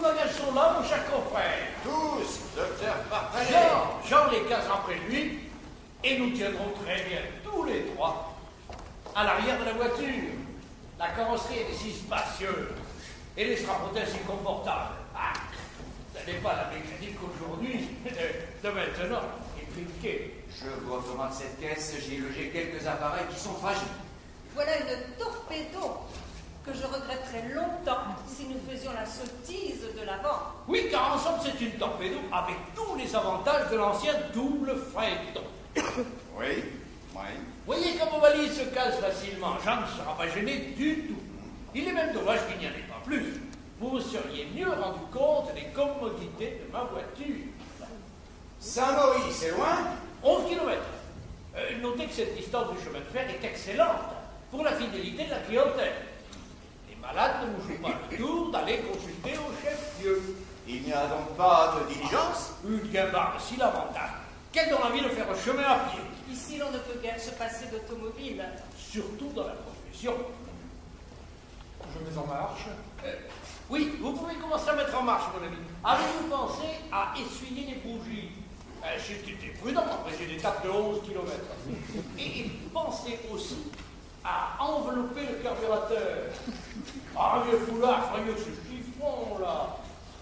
bagages sont là, mon cher confrère. Tous, docteur Parpalais. Jean les case après lui, et nous tiendrons très bien, tous les trois, à l'arrière de la voiture. La carrosserie est si spacieuse, et les strapontins si confortables. Ah, ce n'est pas la mécanique aujourd'hui, de maintenant, étriquée. Je vous recommande cette caisse, j'y ai logé quelques appareils qui sont fragiles. Voilà une torpédo que je regretterais longtemps si nous faisions la sottise de l'avant. Oui, car ensemble c'est une torpédo avec tous les avantages de l'ancien double phaéton. Oui, oui. Voyez comme vos valises se cassent facilement. Jean ne sera pas gêné du tout. Il est même dommage qu'il n'y en ait pas plus. Vous vous seriez mieux rendu compte des commodités de ma voiture. Saint-Maurice, c'est loin? 11 km. Notez que cette distance du chemin de fer est excellente pour la fidélité de la clientèle. Les malades ne vous jouent pas le tour d'aller consulter au chef-lieu. Il n'y a donc pas de diligence? Une gabarre, si l'avantage. Quelle dans la vie de faire un chemin à pied? Ici, l'on ne peut guère se passer d'automobile. Surtout dans la profession. Je mets en marche. Oui, vous pouvez commencer à mettre en marche, mon ami. Avez-vous pensé à essuyer les bougies? C'était prudent après une étape de 11 km. Et pensez aussi à envelopper le carburateur. Ah, vieux foulard, frayeux ce chiffon, là.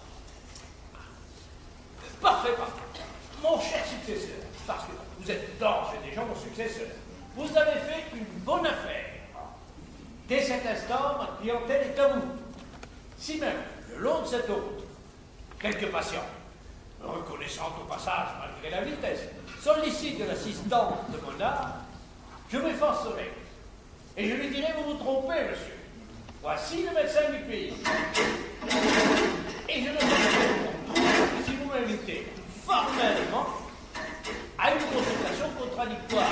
Parfait, parfait. Mon cher successeur, parce que vous êtes d'ores et déjà mon successeur, vous avez fait une bonne affaire. Dès cet instant, ma clientèle est à vous. Si même, le long de cette route, quelques patients, reconnaissant au passage malgré la vitesse, sollicitent l'assistante de mon âme, je m'efforcerai. Et je lui dirai, vous vous trompez, monsieur. Voici le médecin du pays. Et je ne vous que si vous m'invitez formellement à une consultation contradictoire.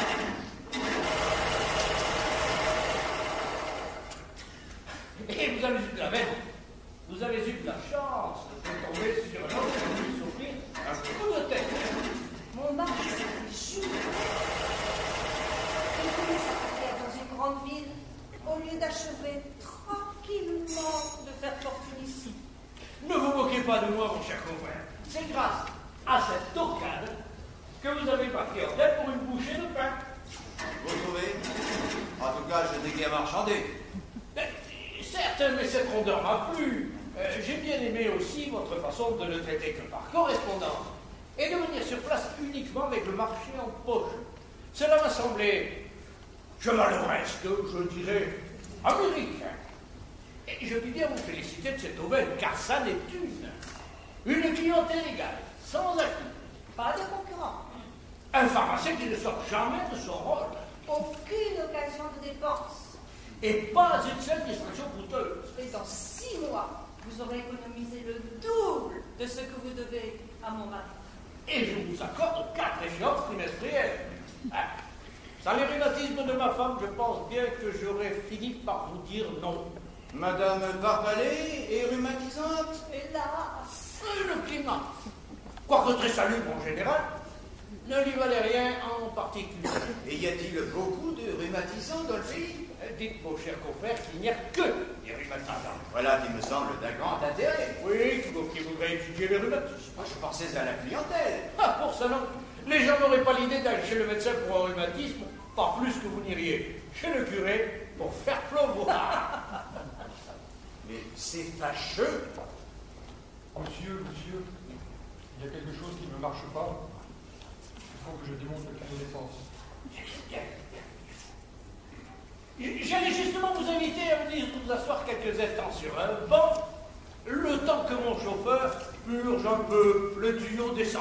Et vous avez eu de la veine. Vous avez eu de la chance de tomber sur un homme qui peut souffrir un coup de tête. Mon mari, c'est Jules. Il voulait sa carrière dans une grande ville au lieu d'achever tranquillement de faire fortune ici. Ne vous moquez pas de moi, mon cher confrère. C'est grâce à cette torcade que vous avez marqué en tête pour une bouchée de pain. Vous trouvez? En tout cas, je n'ai qu'à marchander. Certes, mais cette rondeur m'a plu. J'ai bien aimé aussi votre façon de ne traiter que par correspondance et de venir sur place uniquement avec le marché en poche. Cela m'a semblé chevaleresque, je dirais américain. Et je puis bien vous féliciter de cette aubaine, car ça n'est une clientèle égale, sans acquis. Pas de concurrent. Un pharmacien qui ne sort jamais de son rôle. Aucune occasion de dépense. Et pas une seule distraction coûteuse. Et dans 6 mois, vous aurez économisé le double de ce que vous devez à mon mari. Et je vous accorde 4 échéances trimestrielles. Sans les rhumatismes de ma femme, je pense bien que j'aurais fini par vous dire non. Madame Parpalais est rhumatisante? Hélas. Le climat, quoique très salubre en général, ne lui valait rien en particulier. Et y a-t-il beaucoup de rhumatisants dans le pays? Dites, mon cher confrère, qu'il n'y a que des rhumatisants. Voilà qui me semble d'un grand intérêt. Oui, qui voudrait étudier les rhumatismes. Moi, je pensais à la clientèle. Ah, pour ça non. Les gens n'auraient pas l'idée d'aller chez le médecin pour un rhumatisme, pas plus que vous n'iriez chez le curé pour faire pleuvoir. Mais c'est fâcheux. Monsieur, il y a quelque chose qui ne marche pas. Il faut que je démontre quelle défense. J'allais justement vous inviter à venir vous asseoir quelques instants sur un banc, le temps que mon chauffeur purge un peu le tuyau d'essence.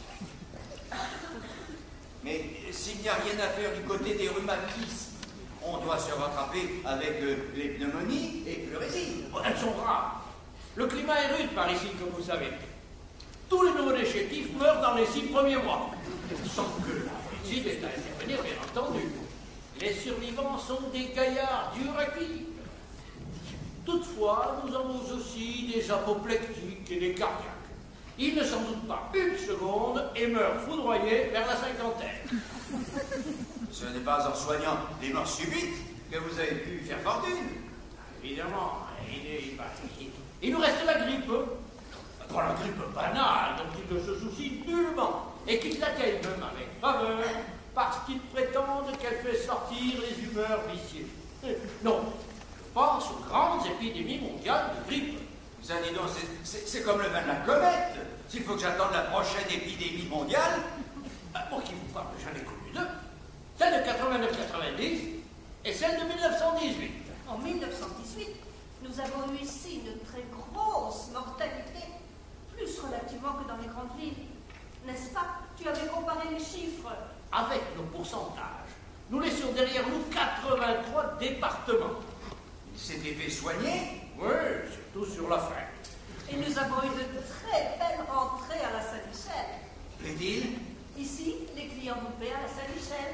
Mais s'il n'y a rien à faire du côté des rhumatismes, on doit se rattraper avec les pneumonies et pleurésie. Bon, elles sont rares. Le climat est rude par ici, comme vous savez. Tous les nouveaux chétifs meurent dans les 6 premiers mois. Sans que la médecine est à intervenir, bien entendu. Les survivants sont des gaillards durs à cuire. Toutefois, nous avons aussi des apoplectiques et des cardiaques. Ils ne s'en doutent pas une seconde et meurent foudroyés vers la cinquantaine. Ce n'est pas en soignant les morts subites que vous avez pu faire fortune. Évidemment, il nous reste la grippe. Pas la grippe banale dont il ne se soucie nullement et qu'il l'accueille même avec faveur parce qu'il prétende qu'elle fait sortir les humeurs vicieuses. Non, je pense aux grandes épidémies mondiales de grippe. Ça, dis donc, c'est comme le vin de la comète. S'il faut que j'attende la prochaine épidémie mondiale. Pour qui vous parle, j'en ai connu deux. Celle de 89-90 et celle de 1918. En 1918, nous avons eu ici une très grosse mortalité, plus relativement que dans les grandes villes. N'est-ce pas? Tu avais comparé les chiffres. Avec nos pourcentages, nous laissions derrière nous 83 départements. Il s'était fait soigner? Oui, surtout sur la fin. Et nous avons eu de très belles rentrées à la Saint-Michel. Plaît-il? Ici, les clients nous paient à la Saint-Michel.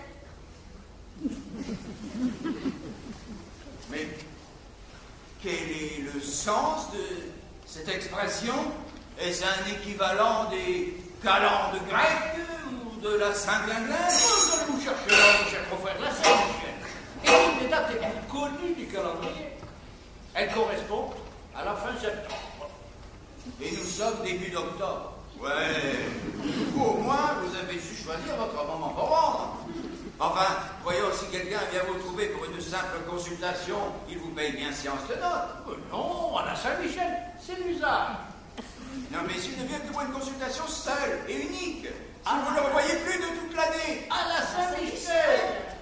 Mais quel est le sens de cette expression? Est-ce un équivalent des calendes grecques ou de la Saint-Glinglin? Vous allez vous chercher là, mon cher confrère, la Saint-Michel. Et une des dates les plus connues du calendrier. Elle correspond à la fin septembre. Et nous sommes début d'octobre. Ouais, vous au moins, vous avez su choisir votre moment pour rendre. Enfin, voyons, si quelqu'un vient vous trouver pour une simple consultation, il vous paye bien séance de notes. Non, à la Saint-Michel, c'est l'usage. Non, mais s'il ne vient que pour une consultation seule et unique, si vous ne le revoyez plus de toute l'année. À la Saint-Michel.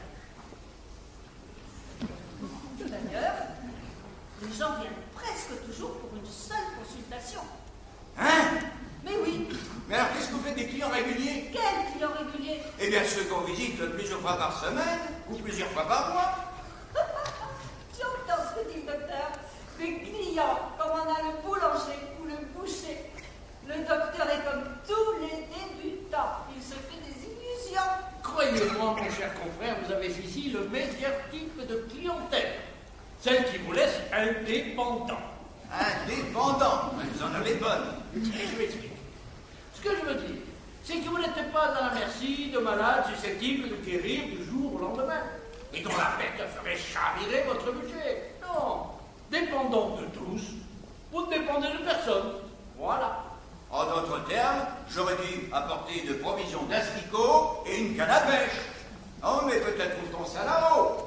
D'ailleurs, les gens viennent presque toujours pour une seule consultation. Hein? Mais oui, Mais alors, qu'est-ce que vous faites des clients réguliers? quels clients réguliers? Eh bien, ceux qu'on visite plusieurs fois par semaine ou plusieurs fois par mois. Tu entends ce que dit le docteur? Des clients, comme on a le boulanger ou le boucher. Le docteur est comme tous les débutants. Il se fait des illusions. Croyez-moi, mon cher confrère, vous avez ici le meilleur type de clientèle. Celle qui vous laisse indépendant. Indépendant. Vous en avez bonne. Et je m'explique. Ce que je veux dire, c'est que vous n'êtes pas à la merci de malades susceptibles de guérir du jour au lendemain et dont la perte ferait chavirer votre budget. Non. Dépendant de tous, vous ne dépendez de personne. Voilà. En d'autres termes, j'aurais dû apporter une provision d'asticots et une canne à pêche. Oh, mais peut-être trouve-t-on ça là-haut.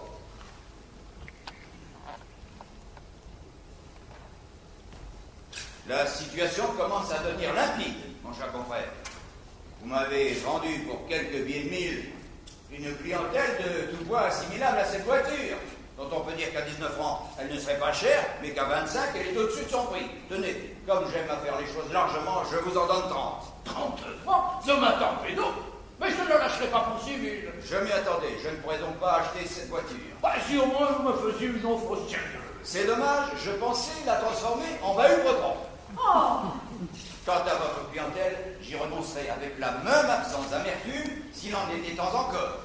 La situation commence à devenir limpide, mon cher confrère. Vous m'avez vendu pour quelques billets de 1000 une clientèle de tout poids assimilable à cette voiture, dont on peut dire qu'à 19 francs, elle ne serait pas chère, mais qu'à 25, elle est au-dessus de son prix. Tenez, comme j'aime à faire les choses largement, je vous en donne 30. 30 francs de ma torpedo. Mais je ne la lâcherai pas pour 6 000. Je m'y attendais, je ne pourrais donc pas acheter cette voiture. Bah, si au moins vous me faisiez une offre sérieuse. C'est dommage, je pensais la transformer en bahut breton. Oh, Quant à votre clientèle, j'y renoncerai avec la même absence d'amertume s'il en était temps encore.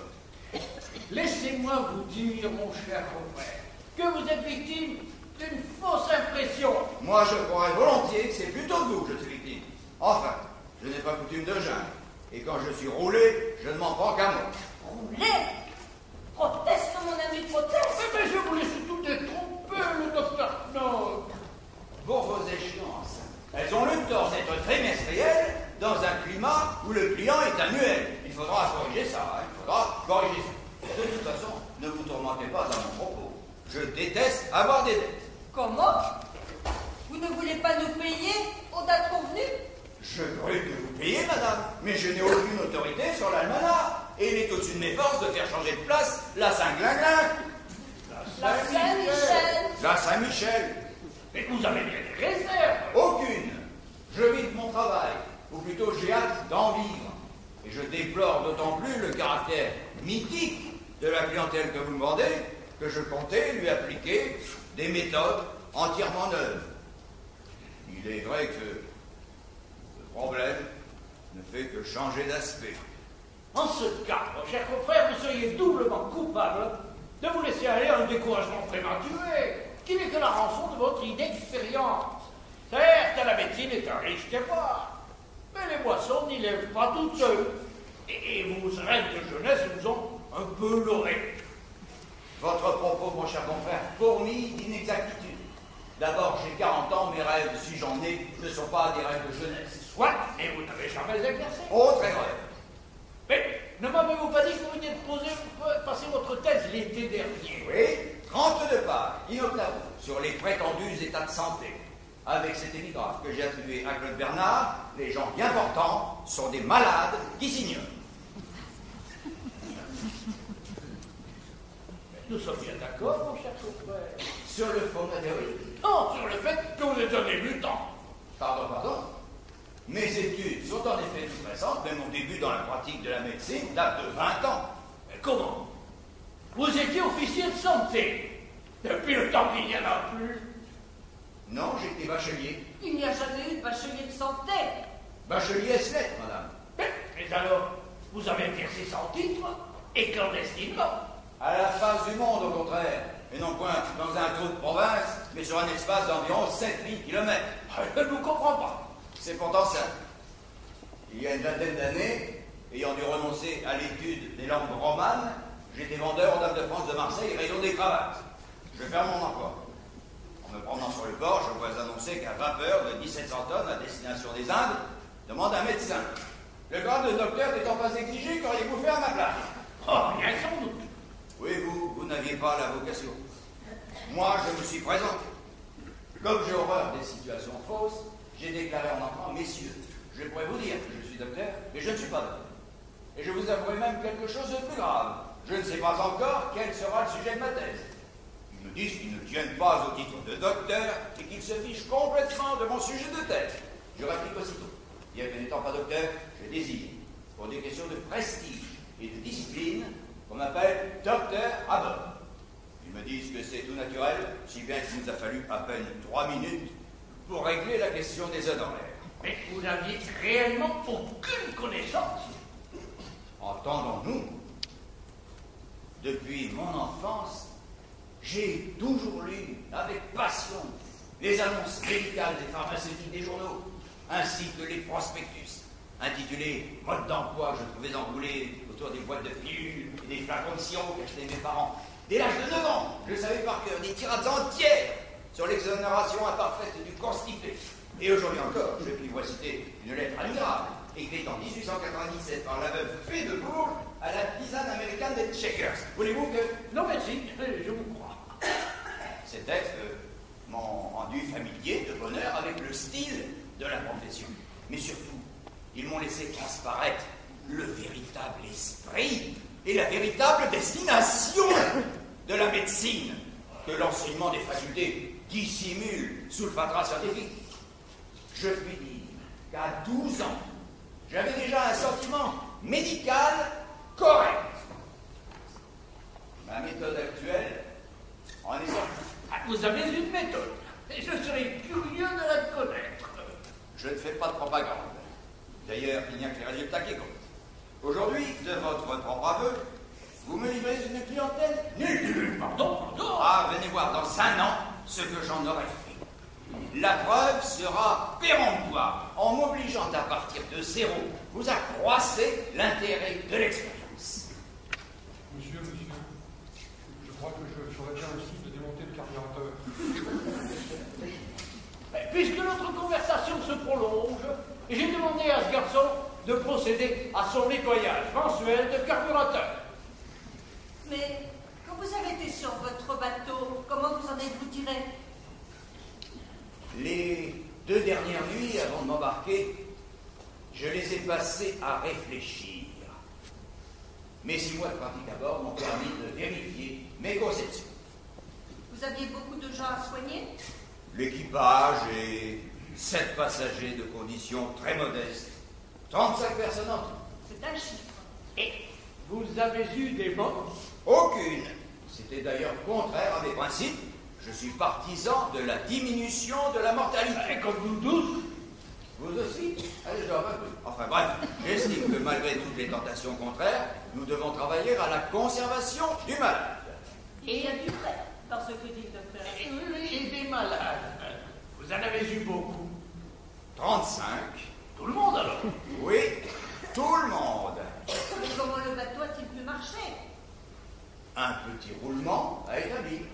Laissez-moi vous dire, mon cher confrère, que vous êtes victime d'une fausse impression. Moi, je croirais volontiers que c'est plutôt vous que je suis victime. Enfin, je n'ai pas coutume de jungle. Et quand je suis roulé, je ne m'en prends qu'à moi. roulé. Proteste, mon ami, proteste. Mais je voulais surtout détromper le docteur Knoll. Pour vos échéances, elles ont le tort d'être trimestrielles dans un climat où le client est annuel. Il faudra corriger ça, hein. Il faudra corriger ça. De toute façon, ne vous tourmentez pas dans mon propos. Je déteste avoir des dettes. Comment? Vous ne voulez pas nous payer aux dates convenues? Je brûle que vous payiez, madame, mais je n'ai aucune autorité sur l'almanach. Et il est au-dessus de mes forces de faire changer de place la Saint-Glinglin. La Saint-Michel. La Saint-Michel. Mais vous avez bien des réserves. Aucune. Je vis de mon travail, ou plutôt j'ai hâte d'en vivre. Et je déplore d'autant plus le caractère mythique de la clientèle que vous me vendez, que je comptais lui appliquer des méthodes entièrement neuves. Il est vrai que le problème ne fait que changer d'aspect. En ce cas, mon cher confrère, vous seriez doublement coupable de vous laisser aller à un découragement prématuré, qui n'est que la rançon de votre inexpérience. Certes, la médecine est un riche terroir, mais les boissons n'y lèvent pas toutes seules. Et vos rêves de jeunesse vous ont un peu leurré. Votre propos, mon cher confrère, fourmille d'inexactitude. D'abord, j'ai 40 ans, mes rêves, si j'en ai, ne sont pas des rêves de jeunesse. Soit, et vous n'avez jamais exercé. Autre erreur. Mais ne m'avez-vous pas dit que vous veniez de passer votre thèse l'été dernier? Oui, 32 pages, inoctavo, sur les prétendus états de santé. Avec cet épigraphe que j'ai attribué à Claude Bernard, les gens bien portants sont des malades qui s'ignorent. Nous sommes bien d'accord, mon cher confrère. Sur le fond de la théorie. Non, sur le fait que vous êtes un débutant. Pardon. Mes études sont en effet toutes récentes, mais mon début dans la pratique de la médecine date de 20 ans. Mais comment? Vous étiez officier de santé. Depuis le temps qu'il n'y en a plus. Non, j'étais bachelier. Il n'y a jamais eu de bachelier de santé. Bachelier S-lettres, madame. Mais alors, vous avez exercé sans titre et clandestinement. À la face du monde, au contraire. Et non point dans un trou de province, mais sur un espace d'environ 7000 km. Je ne vous comprends pas. C'est pourtant ça. Il y a une vingtaine d'années, ayant dû renoncer à l'étude des langues romanes, j'étais vendeur aux Dames de France de Marseille, rayon des cravates. Je perds mon emploi. En me promenant sur le port, je vois annoncer qu'un vapeur de 1700 tonnes à destination des Indes demande un médecin. Le grade de docteur n'étant pas exigé, qu'auriez-vous fait à ma place? Oh, rien sans doute. Oui, vous n'aviez pas la vocation. Moi, je me suis présenté. Comme j'ai horreur des situations fausses, j'ai déclaré en entrant, messieurs, je pourrais vous dire que je suis docteur, mais je ne suis pas docteur. Et je vous avouerai même quelque chose de plus grave. Je ne sais pas encore quel sera le sujet de ma thèse. Ils me disent qu'ils ne tiennent pas au titre de docteur et qu'ils se fichent complètement de mon sujet de thèse. Je réplique aussitôt. Bien que n'étant pas docteur, je désire, pour des questions de prestige et de discipline, qu'on m'appelle docteur à bord. Ils me disent que c'est tout naturel, si bien qu'il nous a fallu à peine 3 minutes pour régler la question des œufs dans l'air. Mais vous n'aviez réellement aucune connaissance. Entendons-nous. Depuis mon enfance, j'ai toujours lu avec passion les annonces médicales des pharmaceutiques des journaux, ainsi que les prospectus, intitulés « Mode d'emploi » que je trouvais enroulés autour des boîtes de pilules et des flacons de sirop qu'achetaient mes parents. Dès l'âge de 9 ans, je savais par cœur des tirades entières sur l'exonération imparfaite du constipé. Et aujourd'hui encore, je puis vous citer une lettre admirable, écrite en 1897 par la veuve Fée de Bourges à la tisane américaine des Checkers. Voulez-vous que... Non, merci, je vous crois. Ces textes m'ont rendu familier de bonheur avec le style de la profession. Mais surtout, ils m'ont laissé transparaître le véritable esprit et la véritable destination de la médecine que l'enseignement des facultés dissimule sous le fatras scientifique. Je puis dire qu'à 12 ans, j'avais déjà un sentiment médical correct. Ma méthode actuelle en est sortie. Vous avez une méthode, et je serais curieux de la connaître. Je ne fais pas de propagande. D'ailleurs, il n'y a que les résultats qui comptent. Aujourd'hui, de votre propre aveu, vous me livrez une clientèle nulle. Pardon. Ah, venez voir dans 1 an ce que j'en aurais fait. La preuve sera péremptoire. En m'obligeant à partir de 0, vous accroissez l'intérêt de l'expérience. Monsieur, je crois que je ferais bien aussi de démonter le carburateur. Puisque notre conversation se prolonge, j'ai demandé à ce garçon de procéder à son nettoyage mensuel de carburateur. Mais quand vous avez été sur votre bateau, comment vous en êtes-vous tiré? Les 2 dernières nuits avant de m'embarquer, je les ai passées à réfléchir. Mes 6 mois de pratique à bord m'ont permis de vérifier mes conceptions. Vous aviez beaucoup de gens à soigner? L'équipage et 7 passagers de conditions très modestes. 35 personnes en tout. C'est un chiffre. Et vous avez eu des morts? Aucune. C'était d'ailleurs contraire à mes principes. Je suis partisan de la diminution de la mortalité. Comme nous tous. Vous aussi? Allez, je dors un peu. Enfin bref, j'estime que malgré toutes les tentations contraires, nous devons travailler à la conservation du malade. Et il y a du vrai dans ce que dit le docteur. Et des malades. Vous en avez eu beaucoup. 35. Tout le monde alors. Oui, tout le monde. Mais comment le bateau a-t-il pu marcher? Un petit roulement a établi.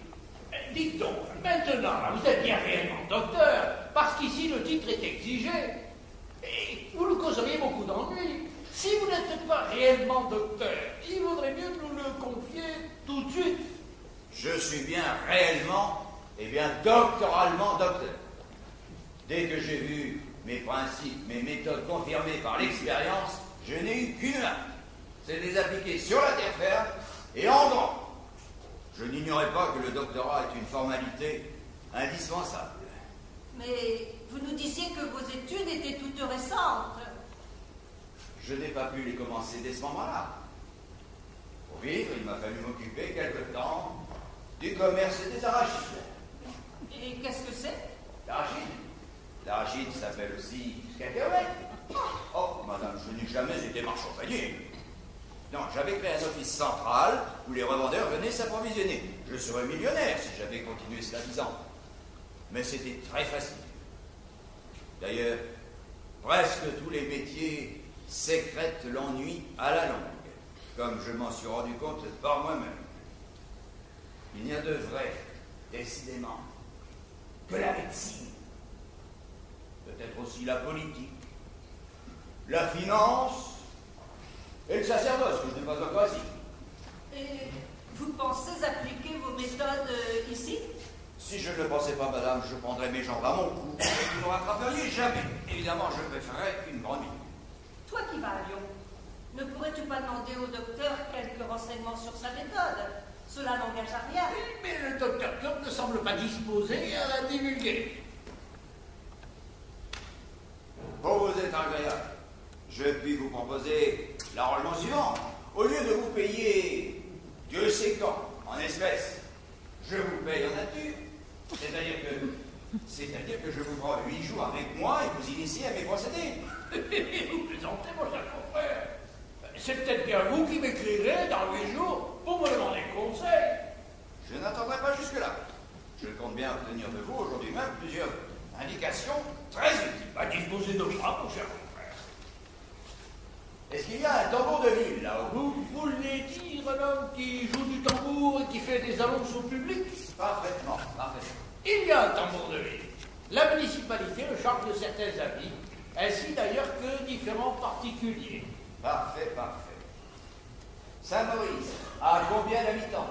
Dites donc, maintenant, là, vous êtes bien réellement docteur, parce qu'ici le titre est exigé, et vous nous causeriez beaucoup d'ennuis. Si vous n'êtes pas réellement docteur, il vaudrait mieux nous le confier tout de suite. Je suis bien réellement, et bien doctoralement docteur. Dès que j'ai vu mes principes, mes méthodes confirmées par l'expérience, je n'ai eu qu'une hâte, c'est de les appliquer sur la terre ferme et en grand. Je n'ignorais pas que le doctorat est une formalité indispensable. Mais vous nous disiez que vos études étaient toutes récentes. Je n'ai pas pu les commencer dès ce moment-là. Pour vivre, il m'a fallu m'occuper quelque temps du commerce des arachides. Et qu'est-ce que c'est? L'arachide. L'arachide s'appelle aussi cacahuète. Oh, madame, je n'ai jamais été marchand panier. Non, j'avais créé un office central où les revendeurs venaient s'approvisionner. Je serais millionnaire si j'avais continué cela 10 ans. Mais c'était très facile. D'ailleurs, presque tous les métiers sécrètent l'ennui à la longue, comme je m'en suis rendu compte par moi-même. Il n'y a de vrai, décidément, que la médecine. Peut-être aussi la politique, la finance et le sacerdoce, que je n'ai pas encore ici. Et vous pensez appliquer vos méthodes ici? Si je ne le pensais pas, madame, je prendrais mes jambes à mon cou et vous ne rattraperiez jamais. Évidemment, je me ferais une grande idée. Toi qui vas à Lyon, ne pourrais-tu pas demander au docteur quelques renseignements sur sa méthode? Cela n'engage à rien. Mais le docteur Club ne semble pas disposé à la divulguer. Pour vous être agréable, je puis vous proposer l'arrangement suivant. Au lieu de vous payer Dieu sait quand, en espèces, je vous paye en nature. C'est-à-dire que je vous prends 8 jours avec moi et vous initiez à mes procédés. Vous plaisantez, mon cher confrère. C'est peut-être bien vous qui m'écrirez dans 8 jours pour me demander conseil. Je n'attendrai pas jusque-là. Je compte bien obtenir de vous aujourd'hui même plusieurs indications très utiles. À disposer de moi, mon cher confrère. Est-ce qu'il y a un tambour de ville là-haut? Vous voulez dire l'homme qui joue du tambour et qui fait des annonces au public? Parfaitement, parfaitement. Il y a un tambour de ville. La municipalité le charge de certains avis, ainsi d'ailleurs que différents particuliers. Parfait, parfait. Saint-Maurice, à combien d'habitants?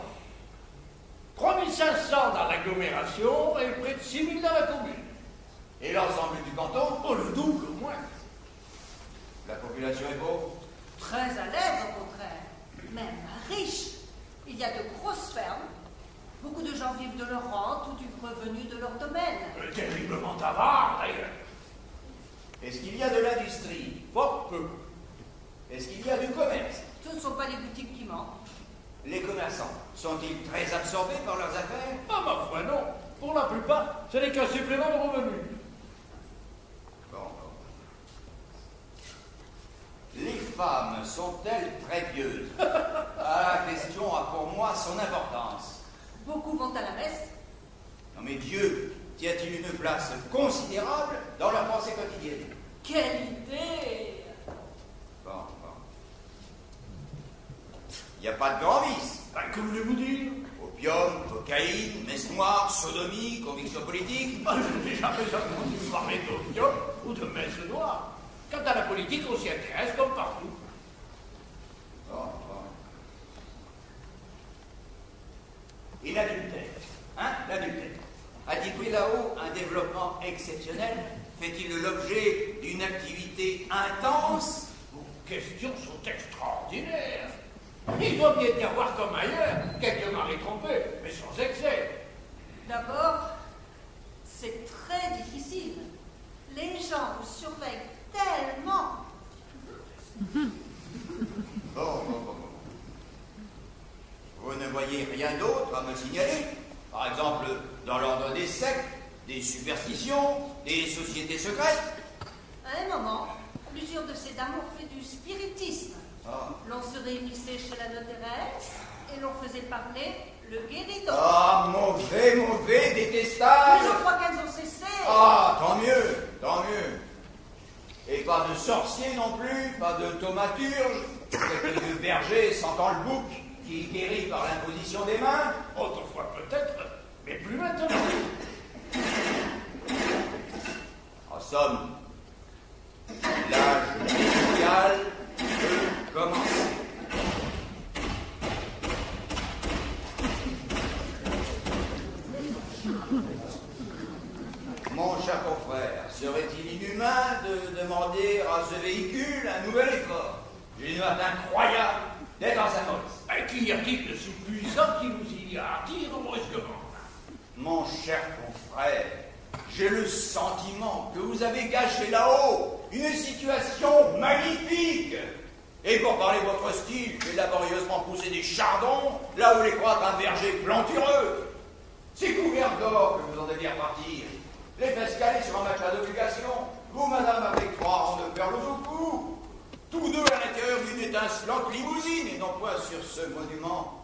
3500 dans l'agglomération et près de 6000 dans la commune. Et l'ensemble du canton? Oh, le double au moins. La population est pauvre? Très à l'aise, au contraire. Même riche. Il y a de grosses fermes. Beaucoup de gens vivent de leur rente ou du revenu de leur domaine. Terriblement avare, d'ailleurs. Est-ce qu'il y a de l'industrie? Fort peu. Est-ce qu'il y a du commerce? Ce ne sont pas les boutiques qui manquent. Les commerçants sont-ils très absorbés par leurs affaires? Ah, ma foi, non. Pour la plupart, ce n'est qu'un supplément de revenus. Bon. Les femmes sont-elles très pieuses? Ah, la question a pour moi son importance. Beaucoup vont à la messe. Non mais Dieu tient-il une place considérable dans leur pensée quotidienne? Quelle idée! Bon. Il n'y a pas de grand vice. Ben, que voulez-vous dire? Opium, cocaïne, messe noire, sodomie, conviction politique. Ben, je n'ai jamais entendu parler d'opium ou de messe noire. Quant à la politique, on s'y intéresse comme partout. Bon. Et l'adultère? Hein, l'adultère? A-t-il pris là-haut un développement exceptionnel? Fait-il l'objet d'une activité intense? Vos questions sont extraordinaires. Il doit bien y avoir comme ailleurs quelques maris trompés, mais sans excès. D'abord, c'est très difficile. Les gens vous surveillent tellement. Bon. Vous ne voyez rien d'autre à me signaler? Par exemple, dans l'ordre des sectes, des superstitions, des sociétés secrètes? À un moment, plusieurs de ces dames ont fait du spiritisme. Ah. L'on se réunissait chez la notéresse et l'on faisait parler le guéridon. Ah, mauvais, détestable! Mais je crois qu'elles ont cessé. Ah, tant mieux. Et pas de sorciers non plus, pas de thaumaturge, quelques bergers sentant le bouc qui guérit par l'imposition des mains. Autrefois peut-être, Mais plus maintenant. En somme, l'âge médical peut commencer. Mon cher confrère, serait-il inhumain de demander à ce véhicule un nouvel effort? J'ai une hâte incroyable d'être en sa molle. Qui a-t-il de si puissant qui nous y attire brusquement? Mon cher confrère, j'ai le sentiment que vous avez gâché là-haut une situation magnifique. Et pour parler de votre style, j'ai laborieusement poussé des chardons là où les croît un verger plantureux. C'est couvert d'or que vous en deviez repartir. Les fesses calées sur un matelas d'obligation. Vous, madame, avec 3 rangs de perles au cou. Tous deux à l'intérieur d'une étincelante limousine, et non point sur ce monument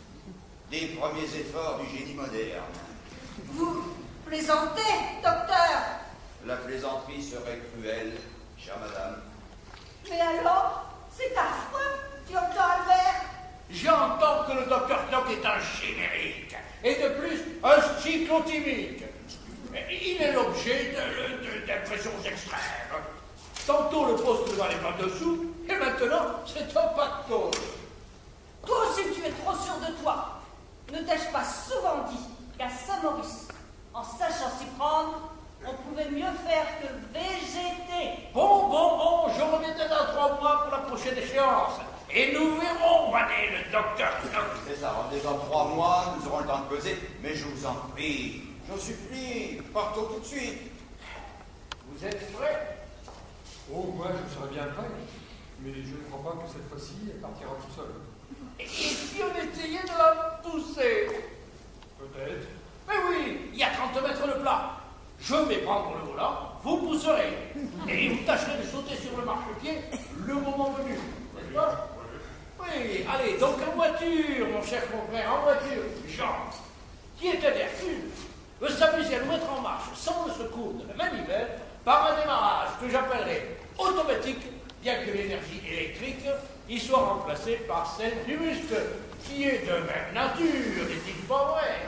des premiers efforts du génie moderne. Vous plaisantez, docteur? La plaisanterie serait cruelle, chère madame. Mais alors, c'est affreux, docteur Albert. J'entends que le docteur Knock est un chimérique, et de plus, un cyclotimique. Il est l'objet d'impressions extrêmes. Tantôt le poste ne valait pas dessous, et maintenant c'est un pactole. Toi aussi tu es trop sûr de toi. Ne t'ai-je pas souvent dit qu'à Saint-Maurice, en sachant s'y prendre, on pouvait mieux faire que végéter? Bon, je reviendrai dans 3 mois pour la prochaine échéance. Et nous verrons, Vanné, le docteur Knock. C'est ça, revenez dans 3 mois, nous aurons le temps de causer, mais je vous en prie, j'en supplie, partons tout de suite. Vous êtes prêts? Oh, moi, je serais bien prêt. Mais je ne crois pas que cette fois-ci, elle partira tout seul. Et si on essayait de la pousser? Peut-être. Mais oui, il y a 30 mètres de plat. Je vais prendre le volant, vous pousserez. Et vous tâcherez de sauter sur le marchepied le moment venu. N'est-ce pas? Oui, allez, donc en voiture, mon cher confrère, en voiture. Jean, qui était d'Hercule, veut s'amuser à nous mettre en marche sans le secours de la manivelle par un démarrage que j'appellerai automatique, bien que l'énergie électrique y soit remplacée par celle du muscle, qui est de même nature, n'est-il pas vrai?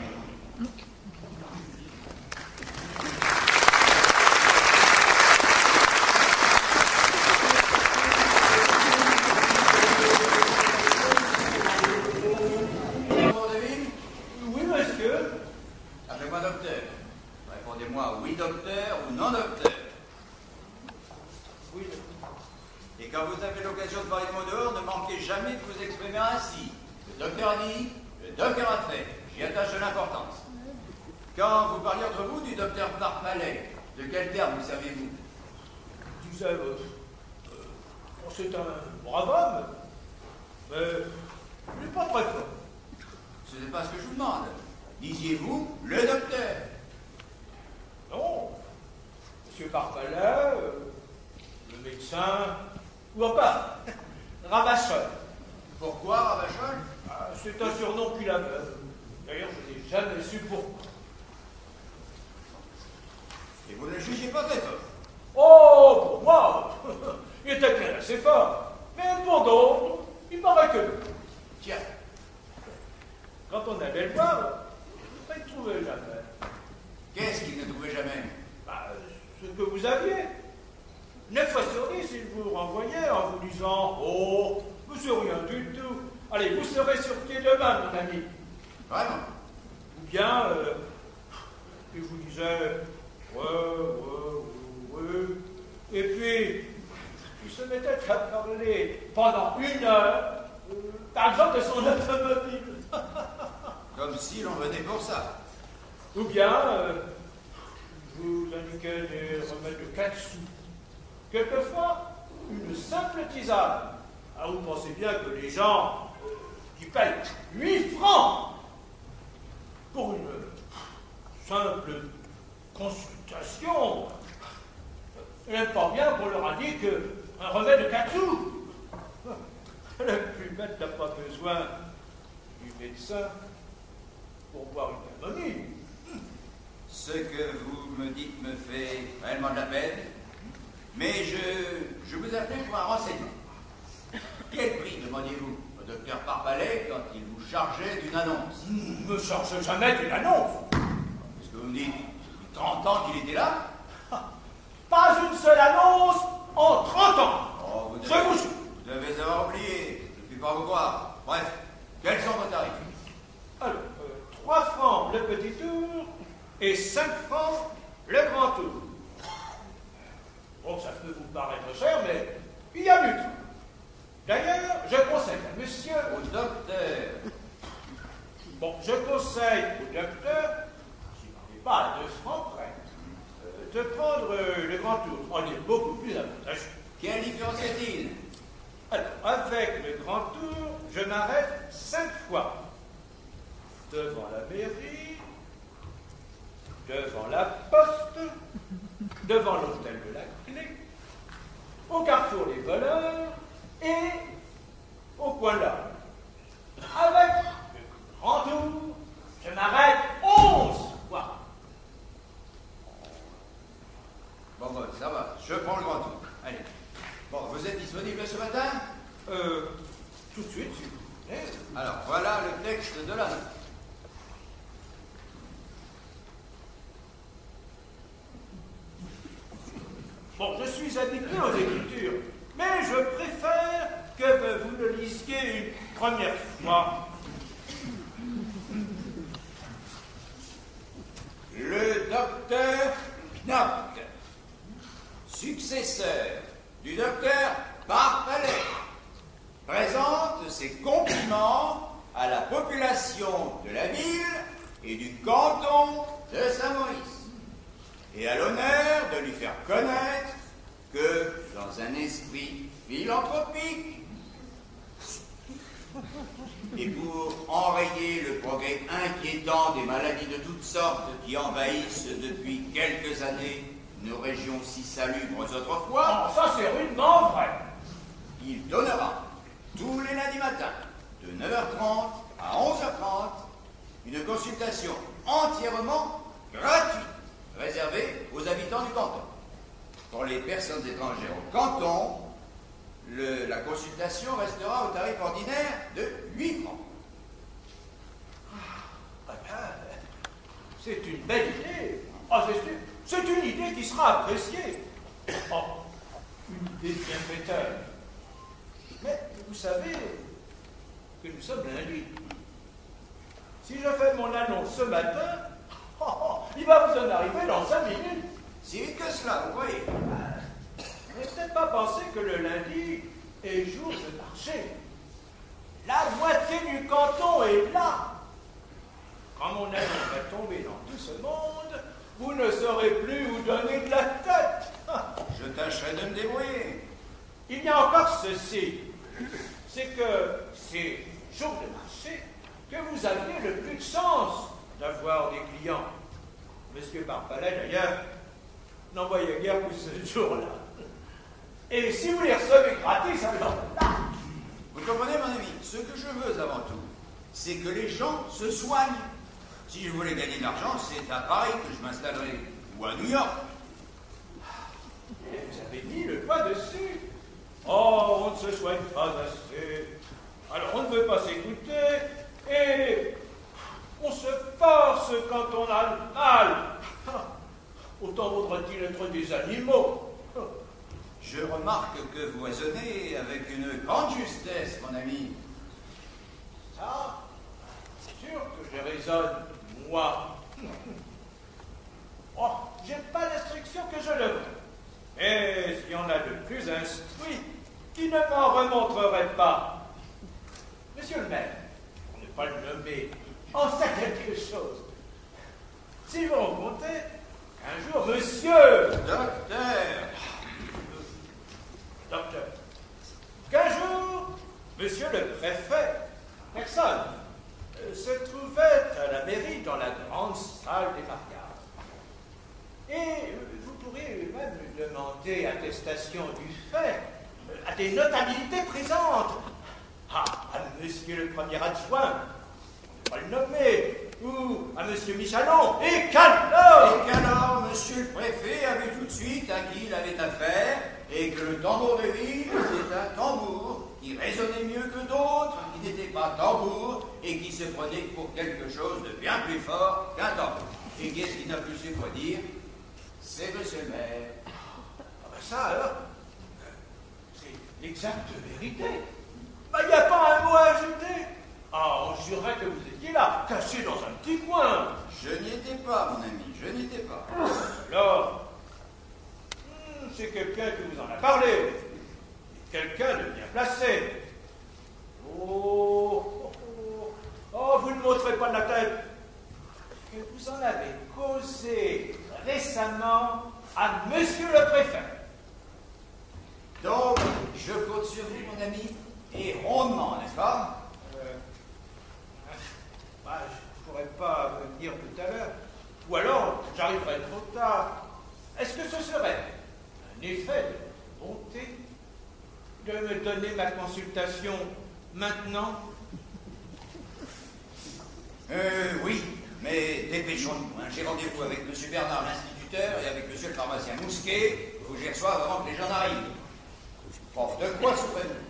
Oui, monsieur. Appelez-moi docteur. Répondez-moi oui docteur ou non docteur. Oui, Et quand vous avez l'occasion de parler de mots dehors, ne manquez jamais de vous exprimer ainsi. Le docteur a dit, le docteur a fait. J'y attache de l'importance. Quand vous parliez entre vous du docteur Parpalais, de quel terme vous savez-vous? disait, c'est un brave homme, mais il n'est pas très fort. Ce n'est pas ce que je vous demande. Disiez-vous le docteur? Non, monsieur Parpalais, le médecin, ou enfin, Ravachol. Pourquoi Ravachol? C'est un surnom qu'il avait. D'ailleurs, je n'ai jamais su pourquoi. Et vous ne le jugez pas très fort? Oh, pour moi, il était bien assez fort. Mais pour d'autres, il paraît que non. Tiens, quand on allait le voir, il ne trouvait jamais. Qu'est-ce qu'il ne trouvait jamais? Ce que vous aviez. 9 fois sur 10, il vous renvoyait en vous disant « Oh, vous serez rien du tout. Allez, vous serez sur pied demain, mon ami. » Vraiment? Ou bien, il vous disait « Ouais. » Et puis, il se mettait à parler pendant 1 heure, par exemple, de son automobile. Comme si l'on venait pour ça. Ou bien, vous indiquez des remèdes de 4 sous. Quelquefois, une simple tisane. Ah, vous pensez bien que les gens qui payent 8 francs pour une simple consultation, n'aiment pas bien qu'on leur indique un remède de 4 sous. Le plus bête n'a pas besoin du médecin pour boire une harmonie. Ce que vous me dites me fait réellement de la peine, mais je vous appelle pour un renseignement. Quel prix demandiez-vous au docteur Parpalais quand il vous chargeait d'une annonce? Ne me charge jamais d'une annonce. me dites, 30 ans qu'il était là? Pas une seule annonce en 30 ans. Oh, vous Je vous jure. devez avoir oublié. Je ne puis pas vous croire. Bref, quels sont vos tarifs? Alors, 3 francs le petit tour et 5 francs le grand tour. Bon, ça peut vous paraître cher, mais il y a du tout. D'ailleurs, je conseille à monsieur... Au docteur. Bon, je conseille au docteur, s'il n'en est pas à 2 francs près, de prendre le grand tour. On est beaucoup plus avantageux. Quelle différence y a-t-il? Alors, avec le grand tour, je m'arrête 5 fois. Devant la mairie, devant la poste, devant l'hôtel de la Clé, au carrefour des voleurs et au coin là. Avec le grand tour, je m'arrête 11 fois. Bon, ça va. Je prends le grand tour. Allez. Bon, vous êtes disponible ce matin? Tout de suite, s'il vous plaît. Alors, voilà le texte de la note. Bon, je suis habitué aux écritures, mais je préfère que vous le lisiez une première fois. Le docteur Knock, successeur du docteur Barpalet, présente ses compliments à la population de la ville et du canton de Saint-Maurice, et a l'honneur de lui faire connaître que, dans un esprit philanthropique, et pour enrayer le progrès inquiétant des maladies de toutes sortes qui envahissent depuis quelques années nos régions si salubres autrefois, Oh, ça c'est rudement vrai. il donnera tous les lundis matins de 9h30 à 11h30 une consultation entièrement gratuite réservée aux habitants du canton. Pour les personnes étrangères au canton, la consultation restera au tarif ordinaire de 8 francs. Ah ben, c'est une belle idée. Ah, c'est une idée qui sera appréciée. Oh, une idée de bienfaiteur. Mais vous savez que nous sommes lundi. Si je fais mon annonce ce matin, il va vous en arriver dans 5 minutes. Si vite que cela, vous croyez? Vous n'avez peut-être pas pensé que le lundi est jour de marché. La moitié du canton est là. Quand mon annonce va tomber dans tout ce monde, vous ne saurez plus où donner de la tête. Je tâcherai de me débrouiller. Il y a encore ceci, c'est que c'est jour de marché que vous aviez le plus de chance d'avoir des clients. Monsieur Barpalet, d'ailleurs, n'en voyait guère que ce jour-là. Et si vous les recevez gratis, alors là... Vous comprenez, mon ami? Ce que je veux avant tout, c'est que les gens se soignent. Si je voulais gagner de l'argent, c'est à Paris que je m'installerais, ou à New York. Et vous avez mis le doigt dessus. Oh, on ne se soigne pas assez. Alors on ne veut pas s'écouter et on se force quand on a le mal. Autant vaudrait-il être des animaux. Je remarque que vous raisonnez avec une grande justesse, mon ami. Ça, c'est sûr que je raisonne, moi. Oh, j'ai pas l'instruction que je le veux. Mais il y en a de plus instruits qui ne m'en remontrerait pas. Monsieur le maire, pour ne pas le nommer, en sait quelque chose. Si vous rencontrez un jour, monsieur... Docteur, qu'un jour, monsieur le préfet, personne, se trouvait à la mairie dans la grande salle des mariages. Et vous pourriez même lui demander attestation du fait à des notabilités présentes. À monsieur le premier adjoint, on ne va pas le nommer, ou à monsieur Michalon, et qu'alors monsieur le préfet a vu tout de suite à qui il avait affaire, et que le tambour de ville, c'est un tambour qui résonnait mieux que d'autres, qui n'était pas tambour, et qui se prenait pour quelque chose de bien plus fort qu'un tambour. Et qu'est-ce qu'il n'a plus su quoi dire? C'est monsieur le maire. Ah ben ça alors, c'est l'exacte vérité. Il n'y a pas un mot à ajouter. Ah, on jurerait que vous étiez là, caché dans un petit coin. Je n'y étais pas, mon ami, je n'y étais pas. Alors, c'est quelqu'un qui vous en a parlé. Quelqu'un de bien placé. Oh, vous ne montrez pas de la tête. Que vous en avez causé récemment à monsieur le préfet. Donc, je compte sur vous, mon ami, et rondement, n'est-ce pas? Je ne pourrais pas venir tout à l'heure. Ou alors, j'arriverai trop tard. Est-ce que ce serait un effet de bonté de me donner ma consultation maintenant? Oui, mais dépêchons-nous. Hein. J'ai rendez-vous avec M. Bernard, l'instituteur, et avec M. le pharmacien Mousquet. Il faut que j'y reçoive avant que les gens n'arrivent. Bon, de quoi souffrez-vous?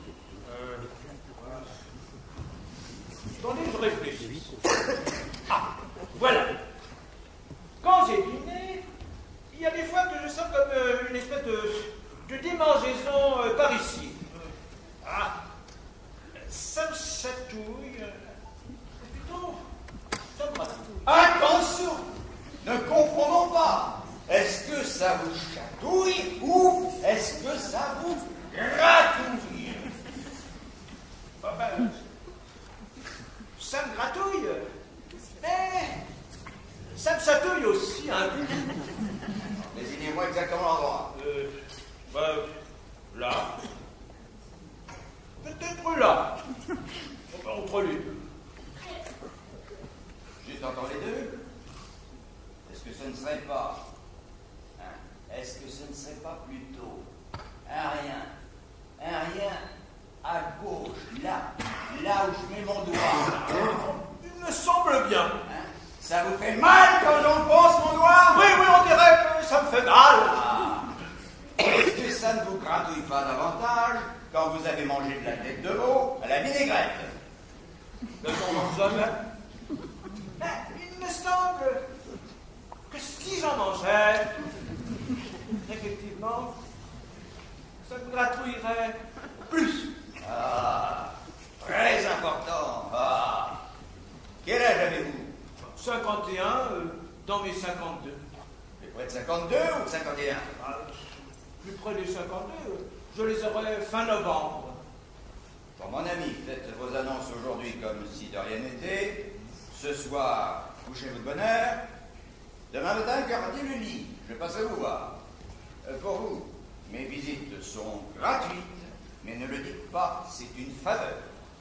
Attendez, je réfléchis. Ah, voilà. Quand j'ai dîné, il y a des fois que je sens comme une espèce de démangeaison par ici. Ça me chatouille. Plutôt, ça me ratouille. Attention! Ne confondons pas! Est-ce que ça vous chatouille ou est-ce que ça vous gratouille? Ça me gratouille, mais ça me chatouille aussi un peu. Désignez-moi exactement l'endroit. Là. Peut-être là. Entre les deux. Juste entre les deux? Est-ce que ce ne serait pas... Est-ce que ce ne serait pas plutôt un rien à gauche, là où je mets mon doigt? Il me semble bien. Ça vous fait mal quand j'enfonce mon doigt? Oui, on dirait que ça me fait mal. Est-ce que ça ne vous gratouille pas davantage quand vous avez mangé de la tête de veau à la vinaigrette? Ne t'en mange jamais. Il me semble que si j'en mangeais, effectivement, ça me gratouillerait plus. Très important. Quel âge avez-vous? 51 dans mes 52. Plus près de 52 ou de 51? Plus près des 52, je les aurai fin novembre. Bon, mon ami, faites vos annonces aujourd'hui comme si de rien n'était. Ce soir, couchez-vous de bonne heure. Demain matin, gardez le lit. Je passerai vous voir. Pour vous, mes visites sont gratuites, mais ne le dites pas, c'est une faveur.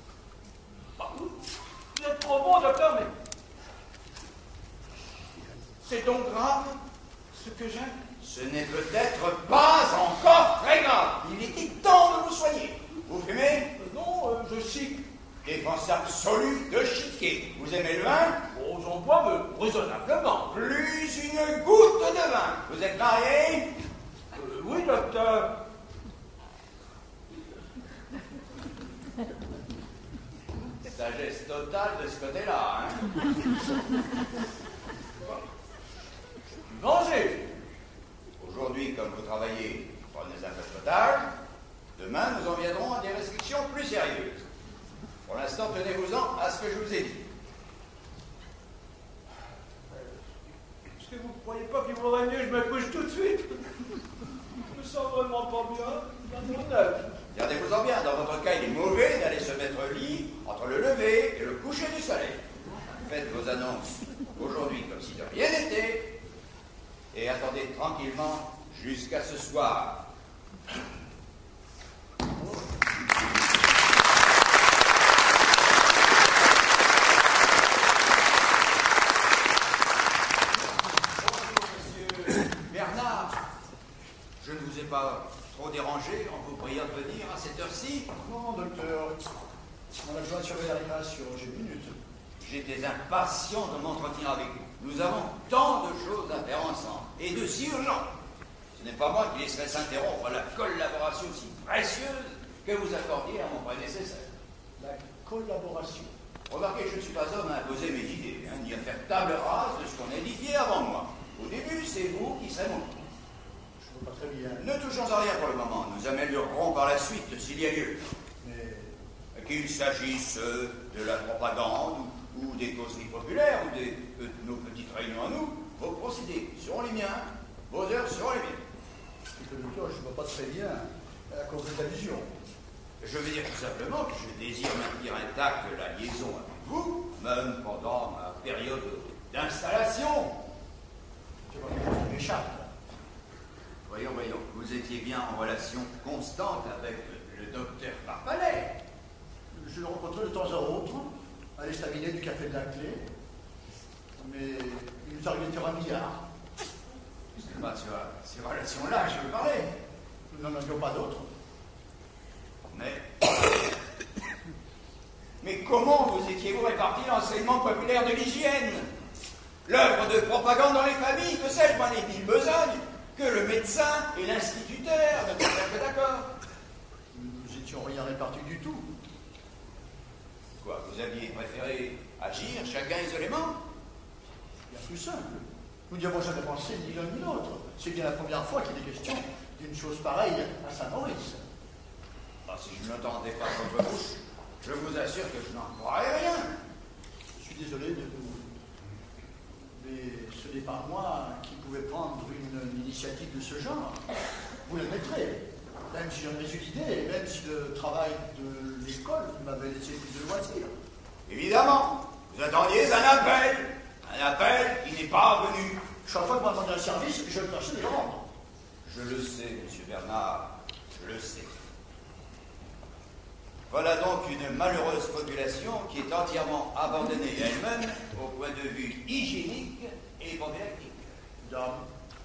Vous êtes trop bon, docteur, mais c'est donc grave ce que j'ai? Ce n'est peut-être pas encore très grave. Il était temps de vous soigner. Vous fumez? Non, je chic. Défense absolue de chiquer. Vous aimez le vin? Oh, j'en bois raisonnablement. Plus une goutte de vin. Vous êtes marié? Oui, docteur. Sagesse totale de ce côté-là, hein? Mangez. Aujourd'hui, comme vous travaillez, prenez un peu de potage. Demain, nous en viendrons à des restrictions plus sérieuses. Pour l'instant, tenez-vous-en à ce que je vous ai dit. Est-ce que vous ne croyez pas qu'il vaudrait mieux que je me couche tout de suite? Je me sens vraiment pas bien dans mon œuf. Gardez-vous-en bien, dans votre cas, il est mauvais d'aller se mettre au lit entre le lever et le coucher du soleil. Faites vos annonces aujourd'hui comme si de rien n'était et attendez tranquillement jusqu'à ce soir. Monsieur Bernard, je ne vous ai pas trop dérangé en vous priant de venir à cette heure-ci? Non, docteur. Mon adjoint surveille la récréation, j'ai une minute. J'étais impatient de m'entretenir avec vous. Nous avons tant de choses à faire ensemble, et de si urgentes. Ce n'est pas moi qui laisserai s'interrompre la collaboration si précieuse que vous accordiez à mon prédécesseur. La collaboration. Remarquez, je ne suis pas homme à imposer mes idées, hein, ni à faire table rase de ce qu'on a édifié avant moi. Au début, c'est vous qui serez mon guide. Je ne vois pas très bien. Ne touchons à rien pour le moment. Nous améliorerons par la suite s'il y a lieu. Mais Qu'il s'agisse de la propagande ou des causeries populaires ou de nos petites réunions à nous, vos procédés seront les miens, vos heures seront les miennes. monsieur le docteur, je ne vois pas très bien à quoi vous faites allusion. Je veux dire tout simplement que je désire maintenir intacte la liaison avec vous, même pendant ma période d'installation. Je vois que ça m'échappe. Voyons, vous étiez bien en relation constante avec le docteur Parpalet. Je le rencontrais de temps à autre, à l'estaminet du café de la Clé. Mais il nous arrivait de faire un billard. C'est pas sur ces relations-là que je veux parler. Nous n'en avions pas d'autres. Mais comment vous étiez-vous réparti l'enseignement populaire de l'hygiène? L'œuvre de propagande dans les familles, que sais-je, moi, les villes besognes, que le médecin et l'instituteur ne sont pas d'accord. Nous n'étions rien répartis du tout. Quoi, vous aviez préféré agir chacun isolément? Bien plus simple. Nous n'y avons jamais pensé ni l'un ni l'autre. C'est bien la première fois qu'il est question d'une chose pareille à Saint-Maurice. Ah, si je ne l'entendais pas contre bouche, je vous assure que je n'en croirais rien. Je suis désolé de vous... Mais ce n'est pas moi qui pouvais prendre une initiative de ce genre. Vous l'admettrez. Même si j'en ai eu l'idée, même si le travail de l'école m'avait laissé plus de loisirs. Évidemment, vous attendiez un appel qui n'est pas venu. Chaque fois que vous m'avez demandé un service, je le tâchais de le rendre. Je le sais, monsieur Bernard, je le sais. Voilà donc une malheureuse population qui est entièrement abandonnée à elle-même au point de vue hygiénique et prophylactique. Dame,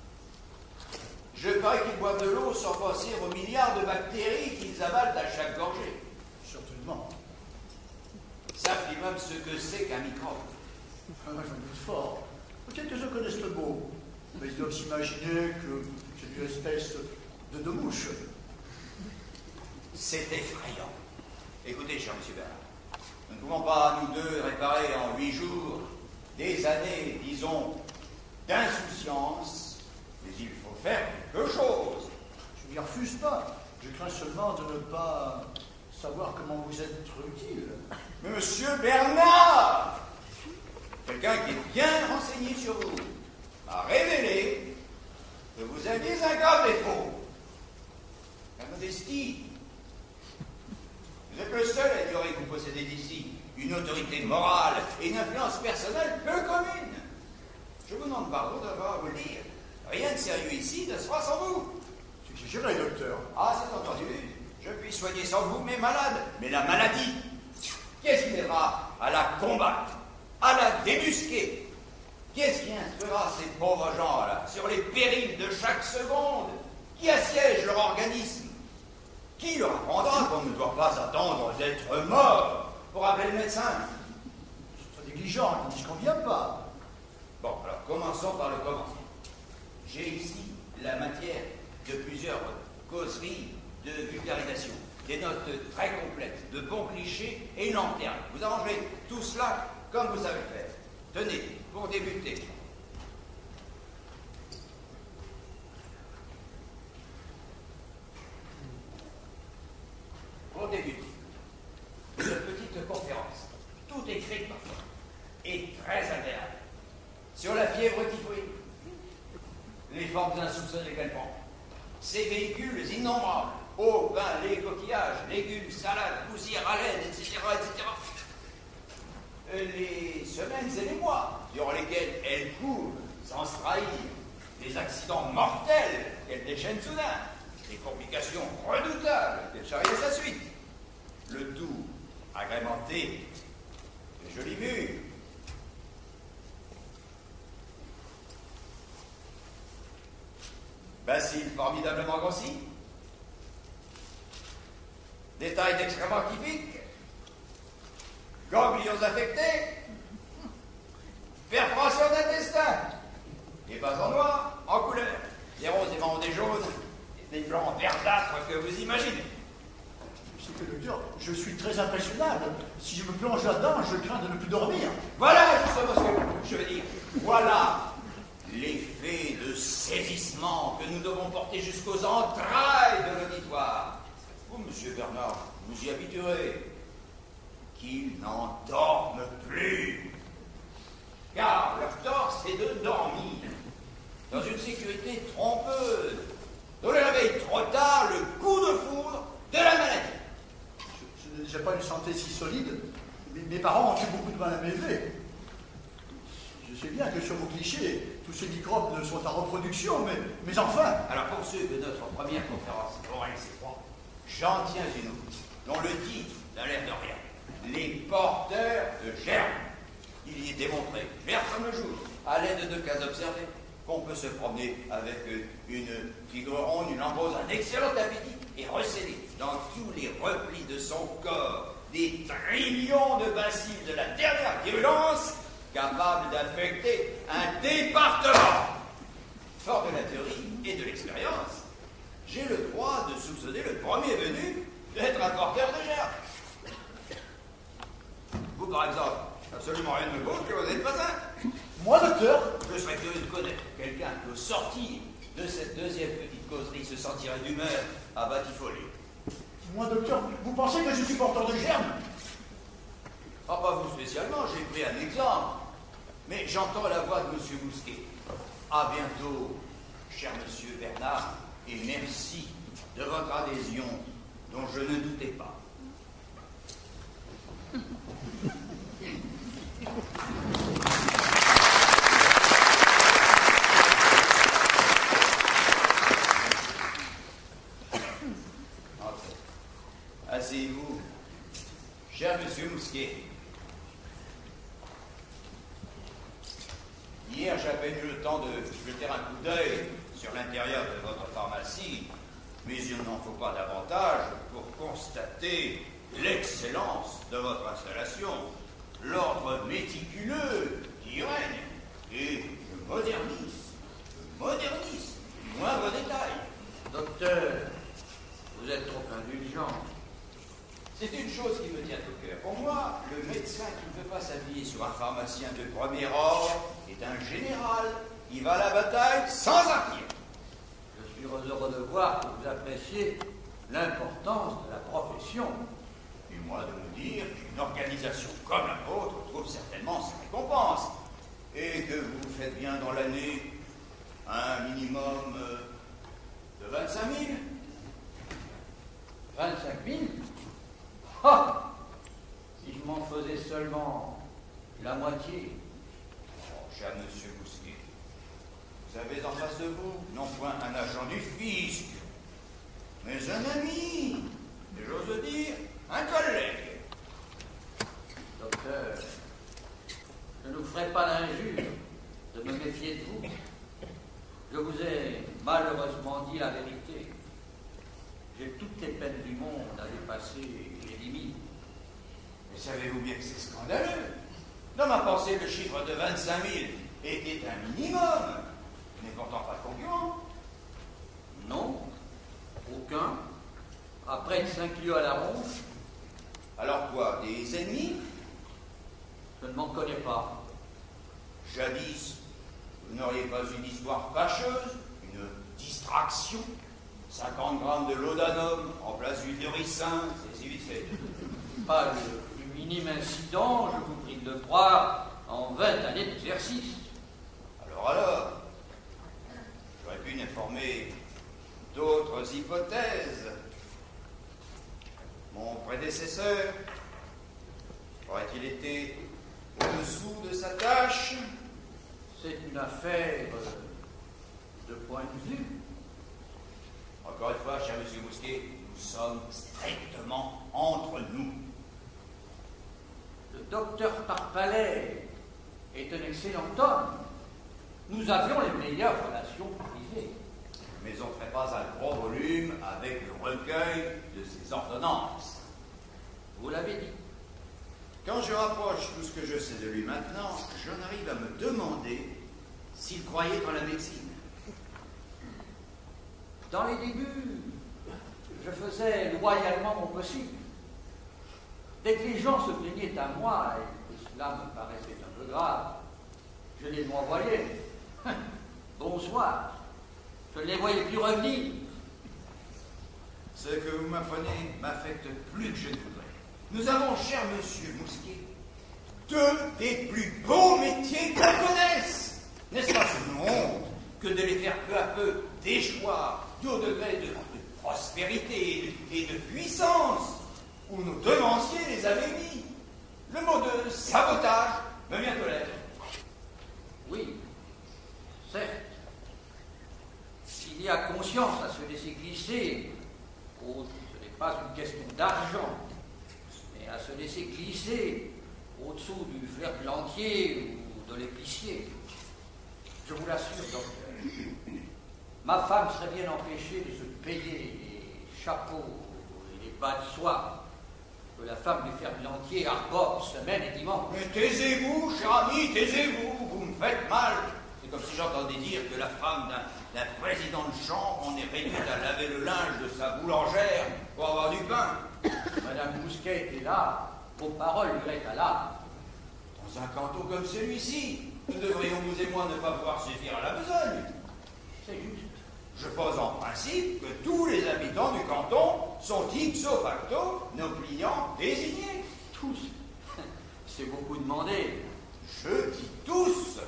Je parie qu'ils boivent de l'eau sans penser aux milliards de bactéries qu'ils avalent à chaque gorgée. certainement. Savent-ils même ce que c'est qu'un microbe? J'en doute fort. Quelques-uns connaissent le mot, mais ils doivent s'imaginer que c'est une espèce de mouche. C'est effrayant. Écoutez, cher monsieur Bernard, nous ne pouvons pas, nous deux, réparer en 8 jours des années, disons, d'insouciance, mais il faut faire quelque chose. Je n'y refuse pas. Je crains seulement de ne pas savoir comment vous êtes utile. Mais monsieur Bernard, quelqu'un qui est bien renseigné sur vous, a révélé que vous aviez un grave défaut. La modestie. Vous êtes le seul à ignorer que vous possédez d'ici une autorité morale et une influence personnelle peu commune. Je vous demande pardon d'avoir à vous le dire. Rien de sérieux ici ne se fera sans vous. C'est exagéré, docteur. Ah, c'est entendu. Je puis soigner sans vous mes malades. Mais la maladie, qu'est-ce qui m'aidera à la combattre, à la débusquer? Qu'est-ce qui instruira ces pauvres gens-là sur les périls de chaque seconde? Qui assiège leur organisme? Qui leur apprendra qu'on ne doit pas attendre d'être mort pour appeler le médecin? C'est négligent, il ne se convient pas. Bon, alors commençons par le commencement. J'ai ici la matière de plusieurs causeries de vulgarisation, des notes très complètes, de bons clichés et une lanterne. Vous arrangez tout cela comme vous savez faire. Tenez, pour débuter. Pour débuter, une petite conférence, toute écrite parfois, et très agréable, sur la fièvre typhoïde, les formes insoupçonnées qu'elle prend, ses véhicules innombrables, eau, pain, lait, coquillages, légumes, salades, poussières, haleines, etc., etc. Les semaines et les mois durant lesquels elle court sans se trahir, les accidents mortels qu'elle déchaîne soudain, les complications redoutables qu'elle charrie à sa suite, le tout agrémenté de jolis murs. Bacilles formidablement grossis, détails extrêmement typiques, ganglions affectés, perforation d'intestin, des bases en noir, en couleur, des roses, des marrons, des jaunes, et des blancs verdâtres que vous imaginez. C'est que, docteur, je suis très impressionnable. Si je me plonge là-dedans, je crains de ne plus dormir. Voilà justement ce que je veux dire. Voilà l'effet de saisissement que nous devons porter jusqu'aux entrailles de l'auditoire. Vous, monsieur Bernard, vous y habituerez. Qu'ils n'en dorment plus. Car leur tort, c'est de dormir dans une sécurité trompeuse, dont le réveil trop tard, le coup de foudre de la maladie. Je n'ai déjà pas une santé si solide. Mes parents ont eu beaucoup de mal à m'élever. Je sais bien que sur vos clichés, tous ces microbes sont en reproduction, mais enfin... Alors pour ceux de notre première conférence, Aurel C3, j'en tiens une autre, dont le titre n'a l'air de rien. Les porteurs de germes. Il y est démontré, clair comme le jour, à l'aide de cas observés, qu'on peut se promener avec une figure ronde, une embose, un excellent appétit, et recéler dans tous les replis de son corps des trillions de bacilles de la dernière virulence, capables d'affecter un département. Fort de la théorie et de l'expérience, j'ai le droit de soupçonner le premier venu d'être un porteur de germes. Vous, par exemple, absolument rien de beau que vous n'êtes pas un. Moi, docteur, Je serais curieux de connaître quelqu'un qui, au sortir de cette deuxième petite causerie, se sentirait d'humeur à batifoler. moi, docteur, vous pensez que je suis porteur de germes? Ah, pas vous spécialement, j'ai pris un exemple. Mais j'entends la voix de M. Bousquet. À bientôt, cher monsieur Bernard, et merci de votre adhésion dont je ne doutais pas. Entrez. Asseyez-vous, cher monsieur Mousquet. Hier, j'ai à peine eu le temps de jeter un coup d'œil sur l'intérieur de votre pharmacie, mais il n'en faut pas davantage pour constater l'excellence de votre installation, l'ordre méticuleux qui y règne, et le modernisme, du moindre détail. Docteur, vous êtes trop indulgent. C'est une chose qui me tient au cœur. Pour moi, le médecin qui ne peut pas s'habiller sur un pharmacien de premier ordre est un général qui va à la bataille sans artillerie. Je suis heureux de voir que vous appréciez l'importance de la profession. Et moi de me dire qu'une organisation comme la vôtre trouve certainement sa récompense et que vous faites bien dans l'année un minimum de 25 000. 25 000 Ah, si je m'en faisais seulement la moitié. Oh, cher monsieur Bousquet, vous avez en face de vous non point un agent du fisc, mais un ami, et j'ose dire un collègue. Docteur, je ne vous ferai pas l'injure de me méfier de vous. Je vous ai malheureusement dit la vérité. J'ai toutes les peines du monde à dépasser les limites. Mais savez-vous bien que c'est scandaleux? Dans ma pensée, le chiffre de 25 000 était un minimum, mais pourtant pas de concurrent. Non, aucun. À près de 5 lieues à la ronde, Alors quoi, des ennemis? je ne m'en connais pas. Jadis, vous n'auriez pas une histoire fâcheuse, une distraction? 50 grammes de laudanum en place d'huile de ricin, c'est si vite fait. Pas le plus minime incident, je vous prie de le croire, en 20 années d'exercice. Alors, j'aurais pu m'informer d'autres hypothèses. Mon prédécesseur aurait-il été au-dessous de sa tâche? C'est une affaire de point de vue. Encore une fois, cher monsieur Bousquet, nous sommes strictement entre nous. Le docteur Parpalais est un excellent homme. Nous avions les meilleures relations privées. Mais on ne ferait pas un gros volume avec le recueil de ses ordonnances. Vous l'avez dit. Quand je rapproche tout ce que je sais de lui maintenant, j'en arrive à me demander s'il croyait en la médecine. Dans les débuts, je faisais loyalement mon possible. Dès que les gens se plaignaient à moi, et que cela me paraissait un peu grave, je les renvoyais. Bonsoir. Je ne les voyais plus revenir. Ce que vous m'apprenez m'affecte plus que je ne voudrais. Nous avons, cher monsieur Mousquet, deux des plus beaux métiers qu'on connaisse. N'est-ce pas une honte que de les faire peu à peu déchoir du haut degré de prospérité et de puissance où nos devanciers les avaient mis? Le mot de sabotage me vient de l'être. Oui, certes. S'il y a conscience à se laisser glisser, oh, ce n'est pas une question d'argent, mais à se laisser glisser au-dessous du fleur-plantier ou de l'épicier. Je vous l'assure, docteur, ma femme serait bien empêchée de se payer les chapeaux et les bas de soie que la femme du fer-plantier arbore semaine et dimanche. Mais taisez-vous, cher ami, taisez-vous, vous me faites mal. C'est comme si j'entendais dire que la femme d'un président de chambre en est réduite à laver le linge de sa boulangère pour avoir du pain. Madame Mousquet était là, vos paroles lui restent à l'âme. Dans un canton comme celui-ci, nous devrions, vous et moi, ne pas pouvoir suffire à la besogne. C'est juste. Je pose en principe que tous les habitants du canton sont ipso facto nos clients désignés. Tous. C'est beaucoup demandé. Je dis tous.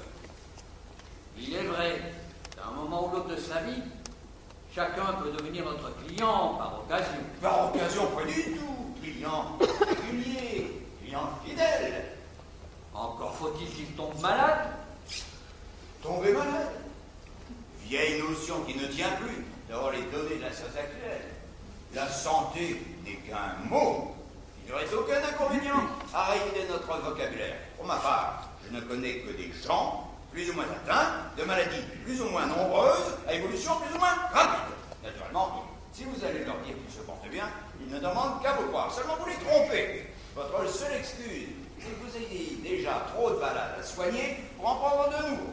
Il est vrai, qu'à un moment ou l'autre de sa vie, chacun peut devenir notre client par occasion. Par occasion, pas du tout. Client régulier, client fidèle. Encore faut-il qu'il tombe malade. Tomber malade. Vieille notion qui ne tient plus d'avoir les données de la science actuelle. La santé n'est qu'un mot. Il n'y aurait aucun inconvénient à réviser notre vocabulaire. Pour ma part, je ne connais que des gens plus ou moins atteints de maladies plus ou moins nombreuses à évolution plus ou moins rapide. Naturellement, si vous allez leur dire qu'ils se portent bien, ils ne demandent qu'à vous croire. Seulement vous les trompez. Votre seule excuse, c'est que vous ayez déjà trop de malades à soigner pour en prendre de nouveaux.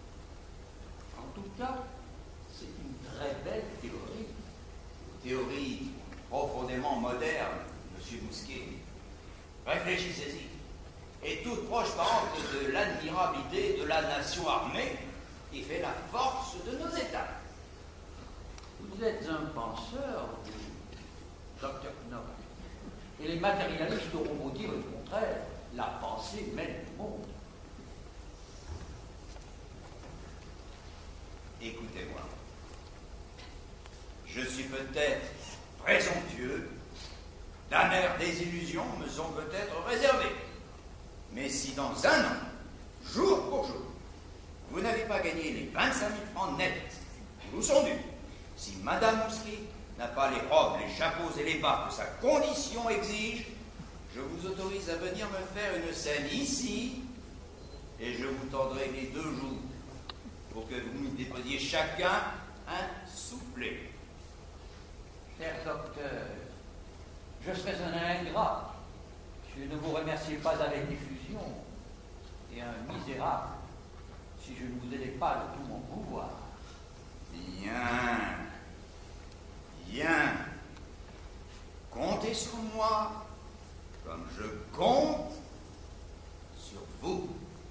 En tout cas, c'est une très belle théorie. Théorie profondément moderne, monsieur Mousquet. Réfléchissez-y. Et toute proche parente de l'admirabilité de la nation armée qui fait la force de nos États. Vous êtes un penseur, vous, docteur Knop. Et les matérialistes auront beau dire le contraire. La pensée mène le monde. Écoutez-moi. Je suis peut-être présomptueux, d'amères désillusions me sont peut-être réservées. Mais si dans un an, jour pour jour, vous n'avez pas gagné les 25 000 francs nets qui vous sont dus, si Madame Mousquet n'a pas les robes, les chapeaux et les bas que sa condition exige, je vous autorise à venir me faire une scène ici et je vous tendrai les 2 jours pour que vous nous déposiez chacun un soufflet. Cher docteur, je serais un ingrat si je ne vous remerciais pas avec effusion et un misérable si je ne vous aidais pas de tout mon pouvoir. Bien. Bien. Comptez sur moi comme je compte sur vous.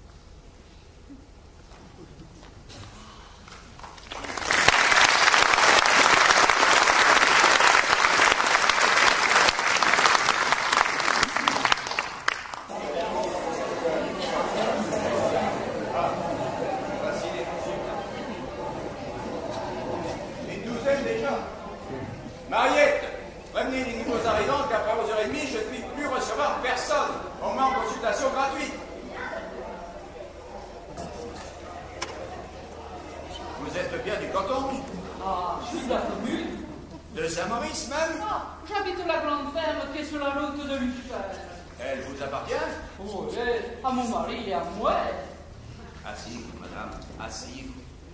Asseyez-vous, madame, asseyez-vous.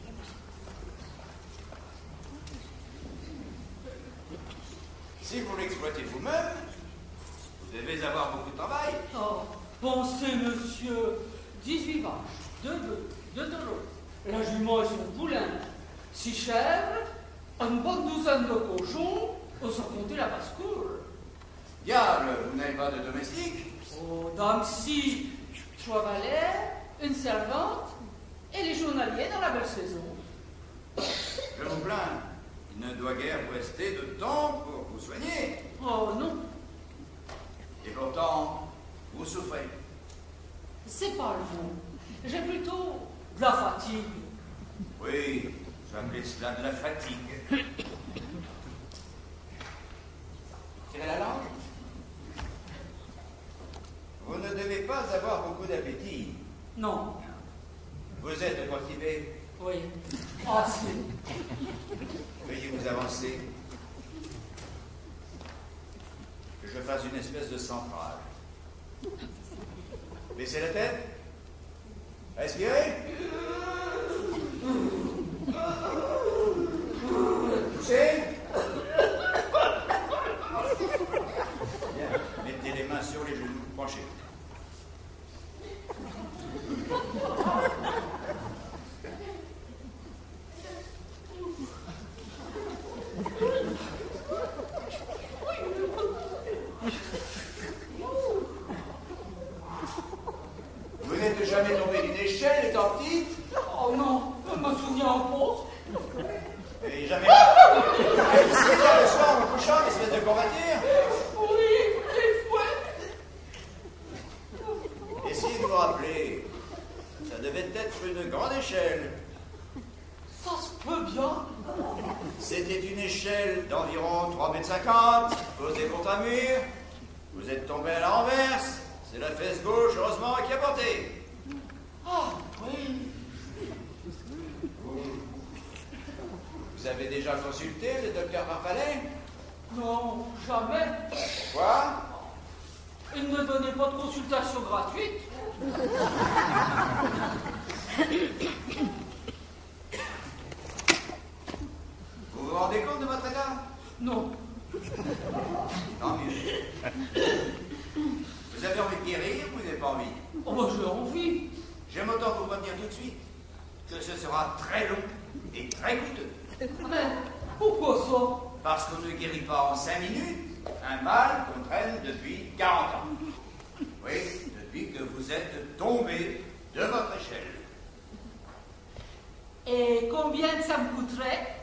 Si vous l'exploitez vous-même, vous devez avoir beaucoup de travail. Oh, pensez, monsieur, 18 vaches, 2 bœufs, 2 taureaux, la jument et son poulain, 6 chèvres, une bonne douzaine de cochons, sans compter la basse-cour. Diable, vous n'avez pas de domestique? Oh, dame, si, 3 valets, une servante et les journaliers dans la belle saison. Je vous plains. Il ne doit guère vous rester de temps pour vous soigner. Oh non, Et pourtant, vous souffrez. c'est pas le mot. J'ai plutôt de la fatigue. Oui, vous appelez cela de la fatigue. Tirez la langue. Vous ne devez pas avoir beaucoup d'appétit. Non, Vous êtes constipé. oui. Ah, si. Veuillez vous avancer. Que je fasse une espèce de centrale. Baissez la tête. Respirez. Poussez. Bien. Mettez les mains sur les genoux. Penchez. Vous n'êtes jamais tombé d'une échelle étant petite? Oh non, je me souviens en pause. Et jamais. C'est là le soir en couchant, espèce de combattir. Oui, les fouettes. Essayez de vous rappeler. Ça devait être une grande échelle. Ça se peut bien. C'était une échelle d'environ 3,50 m, posée contre un mur. Vous êtes tombé à la renverse. C'est la fesse gauche, heureusement, qui a porté. Ah, oui. Vous avez déjà consulté le docteur Farfadet? Non, jamais. Quoi? Il ne donnait pas de consultation gratuite. Vous vous rendez compte de votre état? Non. Tant mieux. Vous avez envie de guérir ou vous n'avez pas envie? Oh, moi, j'ai envie. J'aime autant vous prévenir tout de suite que ce sera très long et très coûteux. Mais pourquoi ça? Parce qu'on ne guérit pas en 5 minutes un mal qu'on traîne depuis 40 ans. Oui, depuis que vous êtes tombé de votre échelle. Et combien ça me coûterait?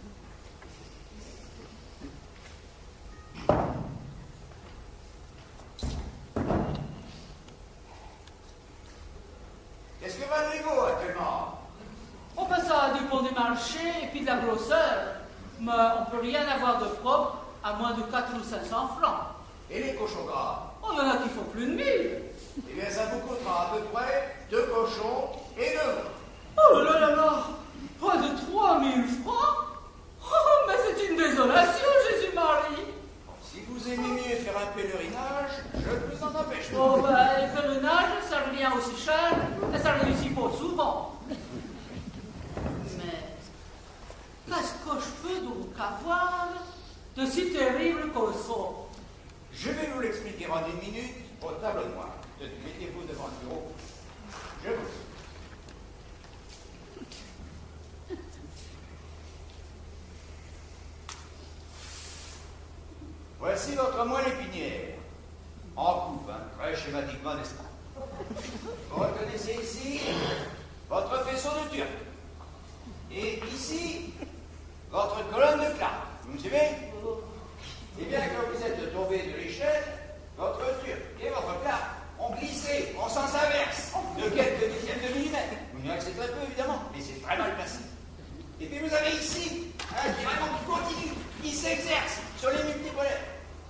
Qu'est-ce que valent les veaux actuellement? Oh, ben ça dépend des marchés et puis de la grosseur. Mais on peut rien avoir de propre à moins de 400 ou 500 francs. Et les cochons gras? Oh, il y en a qui font plus de 1000. Eh bien, ça vous coûtera à peu près 2 cochons et 2 veaux. Oh là là là, près de 3000 francs. Oh, mais c'est une désolation, Jésus-Marie. Si vous aimez mieux faire un pèlerinage, je ne vous en empêche pas. Oh, ben, les pèlerinages, ça revient aussi cher, et ça réussit pas souvent. Mais, qu'est-ce que je peux donc avoir de si terrible que ça? Je vais vous l'expliquer en 1 minute au tableau noir. Mettez-vous devant le bureau. Je vous prie. Voici votre moelle épinière. En coupe, hein, très schématiquement, n'est-ce pas? Vous reconnaissez ici votre faisceau de turc. Et ici, votre colonne de claque. Vous me suivez? Eh bien, quand vous êtes tombé de l'échelle, votre turc et votre claque ont glissé en sens inverse de quelques dixièmes de millimètre. Vous direz que c'est très peu, évidemment, mais c'est très mal placé. Et puis vous avez ici un tirement qui continue, qui s'exerce sur les multipolaires.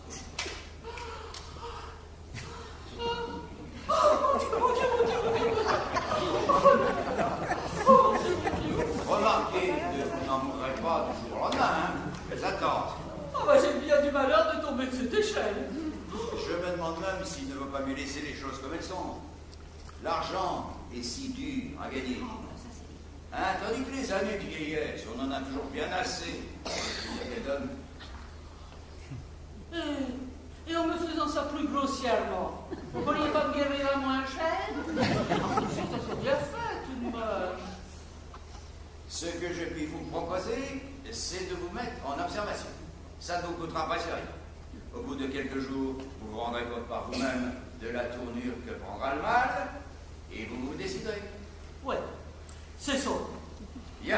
Remarquez que vous n'en mourrez pas du jour au lendemain, hein. Faites attendre. Oh, ben, j'ai bien du malheur de tomber de cette échelle. Je me demande même s'il ne vaut pas mieux laisser les choses comme elles sont. L'argent est si dur à gagner. Hein, tandis que les années de vieillesse, on en a toujours bien assez. Ça m'étonne. Et en me faisant ça plus grossièrement, vous ne pourriez pas me guérir à moins cher? C'est bien fait, tout de même. Ce que je puis vous proposer, c'est de vous mettre en observation. Ça ne vous coûtera presque rien. Au bout de quelques jours, vous vous rendrez compte par vous-même de la tournure que prendra le mal, et vous vous déciderez. Ouais, c'est ça. Bien.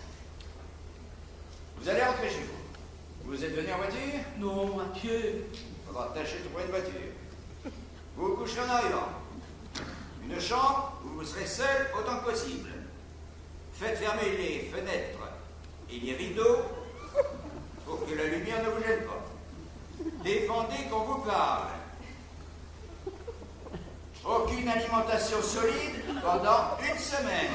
Vous allez rentrer chez vous. Vous êtes venu en voiture? Non, à pied. Il faudra tâcher de trouver une voiture. Vous vous coucherez en arrivant. Une chambre où vous serez seul autant que possible. Faites fermer les fenêtres et les rideaux pour que la lumière ne vous gêne pas. Défendez qu'on vous parle. Aucune alimentation solide pendant une semaine.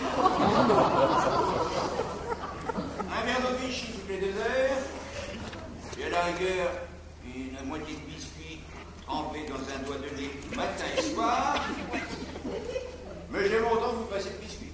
Un verre d'eau Vichy toutes les 2 heures. Et à la rigueur, une moitié de biscuit trempé dans un doigt de lait matin et soir. Mais j'aime autant que vous passez de biscuit.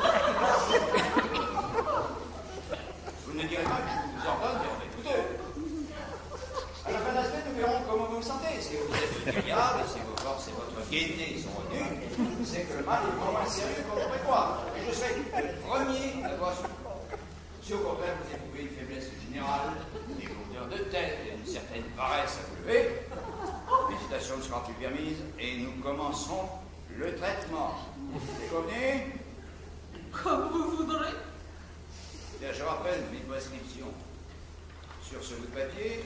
Vous ne direz pas que je vous ordonne de remettre tous deux. À la fin de la semaine, nous verrons comment vous vous sentez. Si vous êtes gaillard, si vos forces et votre gaieté sont retenues, c'est que le mal est beaucoup moins sérieux qu'on pourrait croire. Et je serai le premier à voir ce. Si au contraire vous éprouvez une faiblesse générale, des lourdeurs de tête et une certaine paresse à vous lever, l'hésitation ne sera plus permise et nous commencerons le traitement. C'est convenu? Comme vous voudrez. Bien, je rappelle mes prescriptions sur ce bout de papier.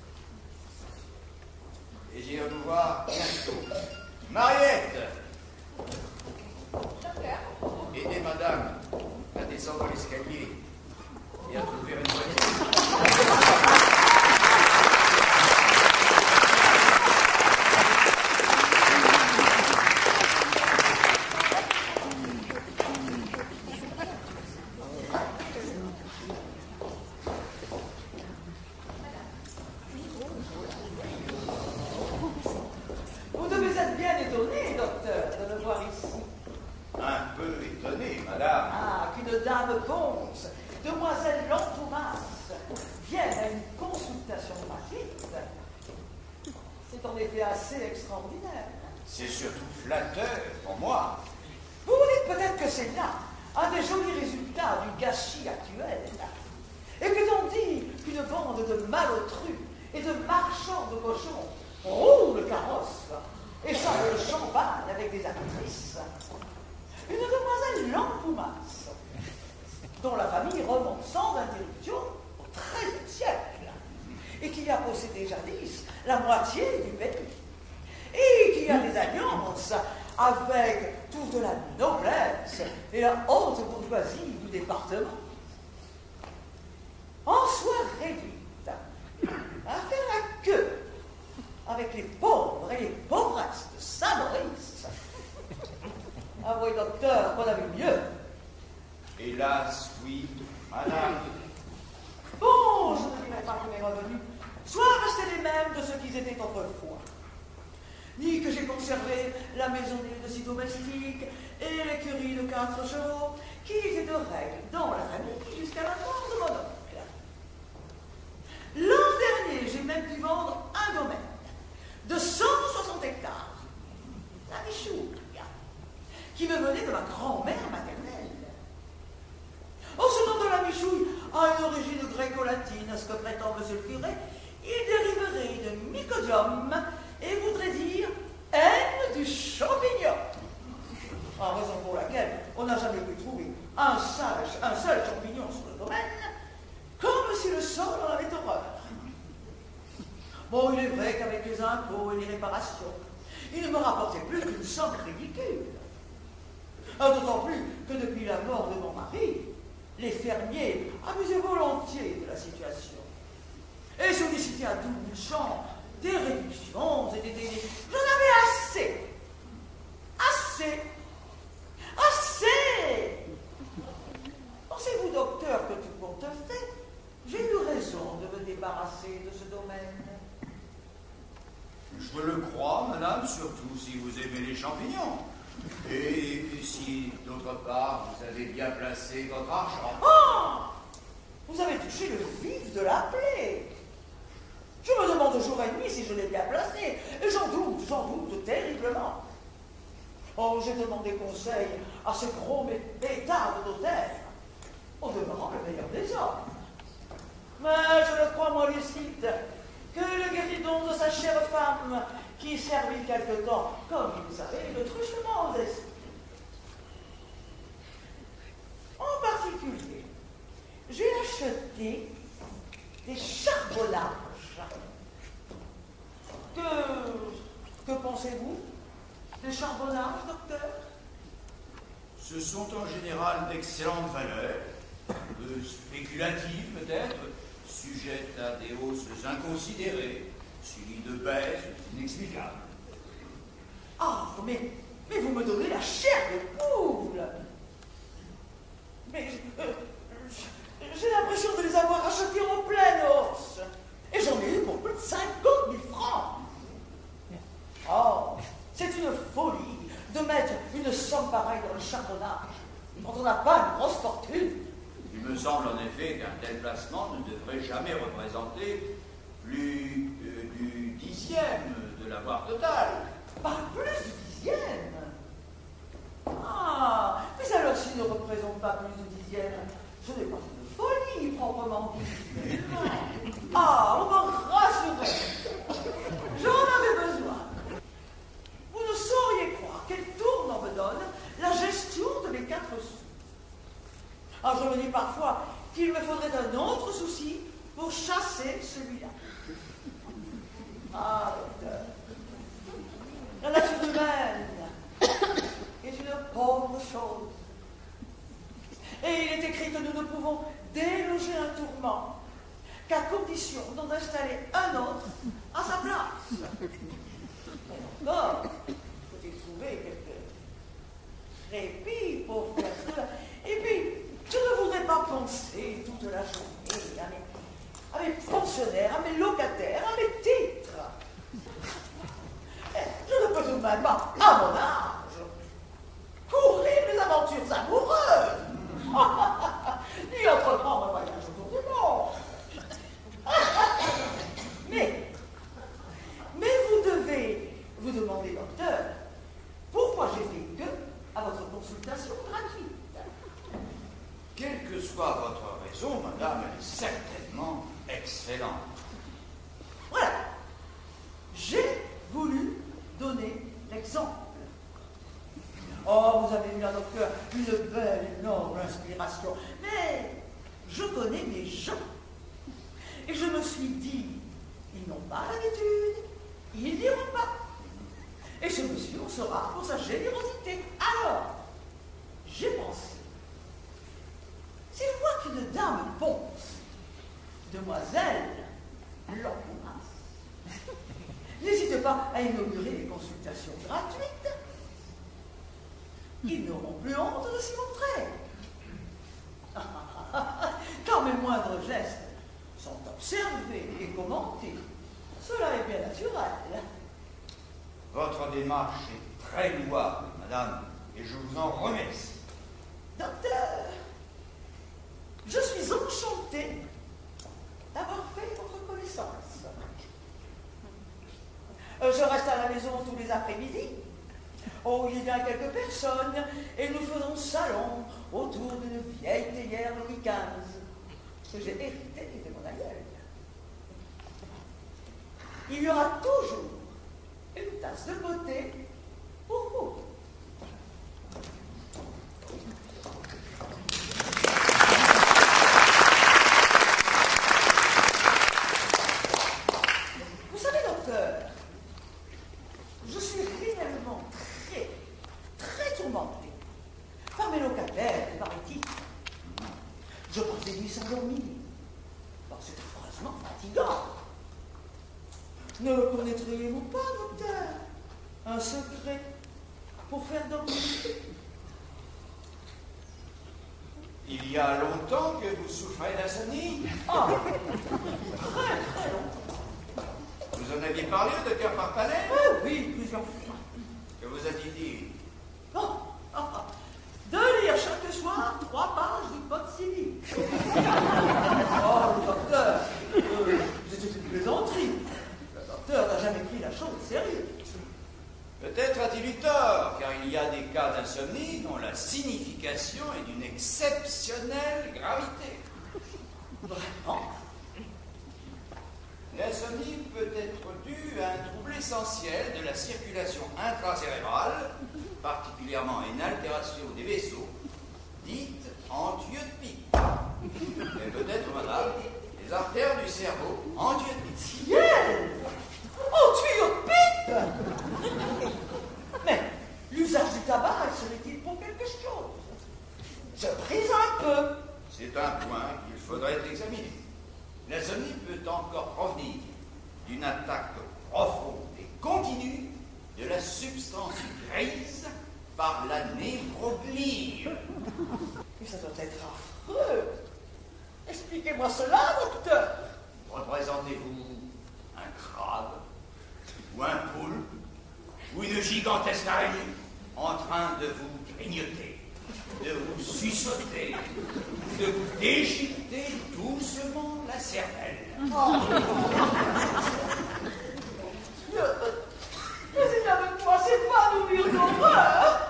Et j'irai vous voir bientôt. Mariette! Aidez madame à descendre l'escalier et à trouver une voiture. Vous devez être bien étonné, docteur, de me voir ici. Un peu étonné, madame. Ah, qu'une dame ponce, demoiselle Lantoumas, vienne à une consultation gratuite. C'est en effet assez extraordinaire. C'est surtout flatteur pour moi. Vous vous dites peut-être que c'est là un des jolis résultats du gâchis actuel. Et que l'on dit qu'une bande de malotrus et de marchands de cochons roule le carrosse et chante le champagne avec des actrices. Une demoiselle Lantoumas, dont la famille remonte sans interruption au XIIIe siècle, et qui a possédé jadis la moitié du pays, et qui a des alliances avec toute la noblesse et la haute bourgeoisie du département. En soit réduite à faire la queue avec les pauvres et les pauvresses de Saint-Maurice. Avouez, docteur, qu'on a vu mieux. Hélas, oui, madame. Bon, je ne dirais pas que mes revenus soient restés les mêmes de ceux qu'ils étaient autrefois, ni que j'ai conservé la maisonnée de 6 domestiques et l'écurie de 4 chevaux, qui étaient de règle dans la famille jusqu'à la mort de mon oncle. L'an dernier, j'ai même pu vendre un domaine de 160 hectares, la Michouille, qui me venait de ma grand-mère maternelle. Oh, ce nom de la Michouille a une origine gréco-latine, à ce que prétend monsieur le curé. Il dériverait de mycodium et voudrait dire haine du champignon. En raison pour laquelle on n'a jamais pu trouver un seul champignon sur le domaine, comme si le sol en avait horreur. Bon, il est vrai qu'avec les impôts et les réparations, il ne me rapportait plus qu'une somme ridicule. D'autant plus que depuis la mort de mon mari, les fermiers abusaient volontiers de la situation et sollicitaient à tout bout de champ des réductions et des délais. J'en avais assez. Assez. Assez. Pensez-vous, docteur, que tout compte fait, j'ai eu raison de me débarrasser de ce domaine? Je le crois, madame, surtout si vous aimez les champignons. Et si, d'autre part, vous avez bien placé votre argent. Ah! Vous avez touché le vif de la plaie. Je me demande jour et nuit si je l'ai bien placé. Et j'en doute terriblement. Oh, j'ai demandé conseil à ce gros pétard de notaire, au demeurant le meilleur des hommes. Mais je le crois, moi, lucide, que le guéridon de sa chère femme, qui servit quelque temps, comme vous savez, le truchement aux esprits. En particulier, j'ai acheté des charbonnages. Que pensez-vous des charbonnages, docteur? Ce sont en général d'excellentes valeurs, spéculatives peut-être, sujettes à des hausses inconsidérées, suivies de baisses inexplicables. Ah, mais vous me donnez la chair de poule. Mais j'ai l'impression de les avoir achetés en pleine hausse. Et j'en ai eu pour plus de 50 000 francs. Oh, c'est une folie de mettre une somme pareille dans le charbonnage quand on n'a pas une grosse fortune. Il me semble en effet qu'un tel placement ne devrait jamais représenter plus du 10e de l'avoir total. Pas plus du 10e. Ah, mais alors s'il ne représente pas plus du 10e, ce n'est pas une folie proprement dit. Ah, on m'en rassurait. J'en avais besoin. Vous ne sauriez croire quel tournant me donne la gestion de mes 4 sous. Ah, je me dis parfois qu'il me faudrait un autre souci pour chasser celui-là. Ah, docteur, la nature humaine est une pauvre chose. Et il est écrit que nous ne pouvons déloger un tourment qu'à condition d'en installer un autre à sa place. Et encore, faut-il trouver quelques répits pour faire cela. Et puis, je ne voudrais pas penser toute la journée à mes pensionnaires, à mes locataires, à mes titres. Je ne peux tout de même pas, à mon âge, courir les aventures amoureuses, ni entreprendre un voyage autour du monde. Mais vous devez vous demander, docteur, pourquoi j'ai fait que à votre consultation gratuite. Quelle que soit votre raison, madame, elle est certainement excellente. Voilà. J'ai voulu donner l'exemple. Oh, vous avez eu là, docteur, une belle, énorme inspiration. Mais je connais mes gens. Et je me suis dit, ils n'ont pas l'habitude, ils n'iront pas. Et ce monsieur en sera pour sa générosité. Alors, j'ai pensé, si je vois qu'une dame ponce, demoiselle l'embrasse, n'hésitez pas à inaugurer les consultations gratuites. Ils n'auront plus honte de s'y montrer. Quand mes moindres gestes sont observés et commentés, cela est bien naturel. Votre démarche est très louable, madame, et je vous en remercie. Docteur, je suis enchantée d'avoir fait votre connaissance. Je reste à la maison tous les après-midi. Oh, il y a quelques personnes, et nous faisons salon autour d'une vieille théière Louis XV, que j'ai héritée de mon aïeul. Il y aura toujours une tasse de beauté pour vous. Vous savez, docteur, je suis réellement très tourmentée par mes locataires et par les titres. Je passe des nuits sans dormir. Oh, c'est affreusement fatigant. Ne connaîtriez-vous pas, docteur, un secret pour faire dormir? Il y a longtemps que vous souffrez d'insomnie? Ah, très longtemps. Vous en aviez parlé au docteur Parpalet? Oui, plusieurs fois. Que vous a-t-il dit? De lire chaque soir 3 pages du code civil. Oh, le docteur, c'était une plaisanterie. Le docteur n'a jamais pris la chose au sérieux. Peut-être a-t-il eu tort, car il y a des cas d'insomnie dont la signification est d'une exceptionnelle gravité. Vraiment? L'insomnie peut être due à un trouble essentiel de la circulation intracérébrale, particulièrement à une altération des vaisseaux, dite enthyopique. Et peut-être, madame, les artères du cerveau enthyopiques. Ciel! Enthyopique! Mais l'usage du tabac serait-il pour quelque chose? Je prise un peu. C'est un point qu'il faudrait examiner. L'insomnie peut encore provenir d'une attaque profonde et continue de la substance grise par la névroglie. Mais ça doit être affreux. Expliquez-moi cela, docteur. Représentez-vous un crabe, ou un poulpe, ou une gigantesque araignée en train de vous grignoter, de vous suçoter, de vous déchiqueter doucement la cervelle. Oh. Mais il avec moi, c'est pas nourrir d'horreur.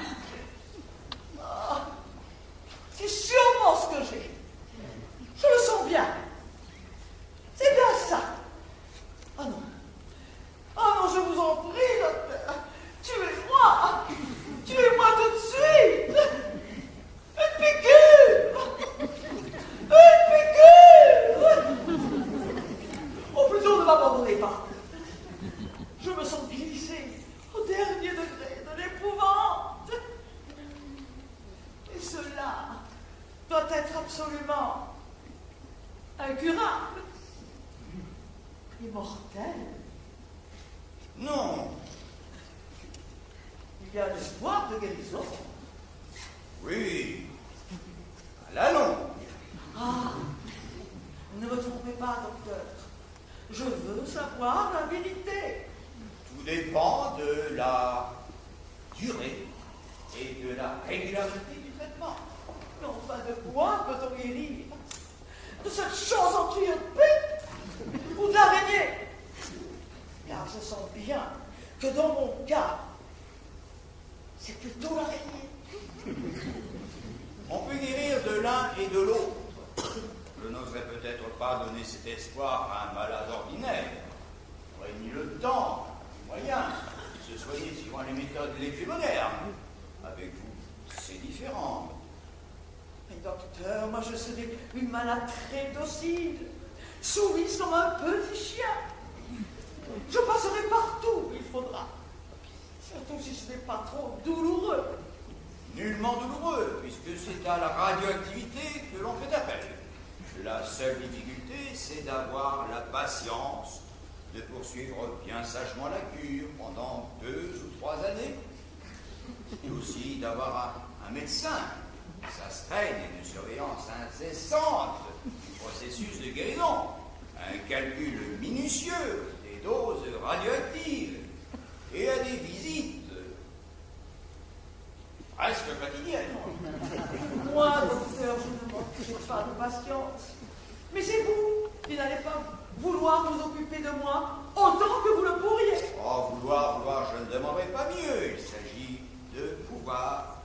Ah. C'est sûrement ce que j'ai. Je le sens bien. C'est bien ça. Ah non. Ah non, je vous en prie, docteur. Tuez-moi. Tuez-moi tout de suite. Une piqûre. Une piqûre. Oh, plutôt ne m'abandonnez pas. Je me sens glissée au dernier degré de l'épouvante. Et cela doit être absolument incurable, immortel. Non. Il y a un espoir de guérison. Oui. À la longue. Ah, ne me trompez pas, docteur. Je veux savoir la vérité. Tout dépend de la durée et de la régularité du traitement. Mais enfin, de quoi peut-on guérir? De cette chose enthyopique ou de l'araignée? Car je sens bien que dans mon cas, c'est plutôt l'araignée. On peut guérir de l'un et de l'autre. Je n'oserais peut-être pas donner cet espoir à un malade ordinaire. On aurait mis le temps, les moyens, de se soigner suivant les méthodes les plus modernes. Avec vous, c'est différent. Mais docteur, moi je serais une malade très docile, soumise comme un petit chien. Je passerai partout où il faudra. Surtout si ce n'est pas trop douloureux. Nullement douloureux, puisque c'est à la radioactivité que l'on fait appel. La seule difficulté, c'est d'avoir la patience de poursuivre bien sagement la cure pendant 2 ou 3 années. Et aussi d'avoir un médecin qui s'astreigne à une surveillance incessante du processus de guérison, un calcul minutieux des doses radioactives et à des visites presque quotidiennes. Moi, docteur, je ne manquerai pas de patience. Mais c'est vous qui n'allez pas vouloir vous occuper de moi autant que vous le pourriez. Oh, vouloir, je ne demanderai pas mieux. Il s'agit de pouvoir.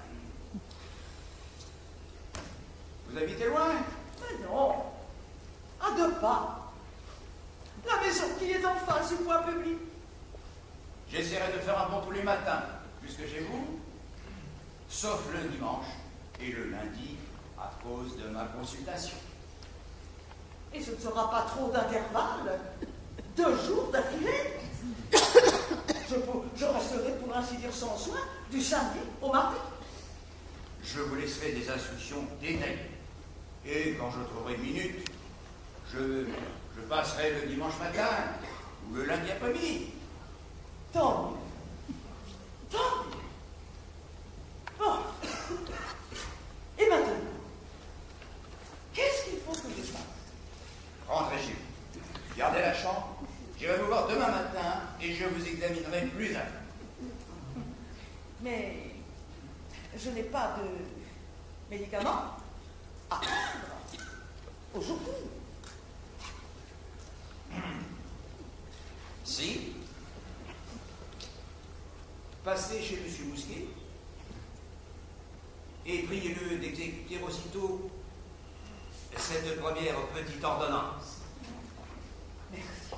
Vous habitez loin? Mais non, à 2 pas. La maison qui est en face du point public. J'essaierai de faire un bond tous les matins, puisque chez vous, sauf le dimanche et le lundi, à cause de ma consultation. Et ce ne sera pas trop d'intervalle. 2 jours d'affilée. Je resterai, pour ainsi dire, sans soin, du samedi au mardi. Je vous laisserai des instructions détaillées. Et quand je trouverai une minute, je passerai le dimanche matin ou le lundi après-midi. Tant mieux. Tant mieux. Bon. Et maintenant, qu'est-ce qu'il faut que je fasse? Rentrez chez vous. Gardez la chambre. J'irai vous voir demain matin et je vous examinerai plus à fond. Mais je n'ai pas de médicaments à prendre aujourd'hui. Si. Passez chez M. Mousquet et priez-le d'exécuter aussitôt cette première petite ordonnance. Merci.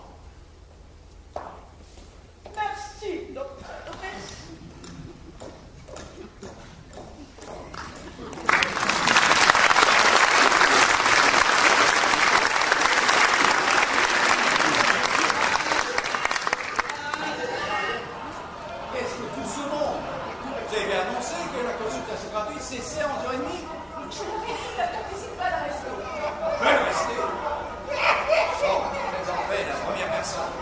sais que la consultation gratuite, c'est 11h30. Je vous prie, ne participe pas à rester. Faites rester. Bon, faites-en fait la première personne.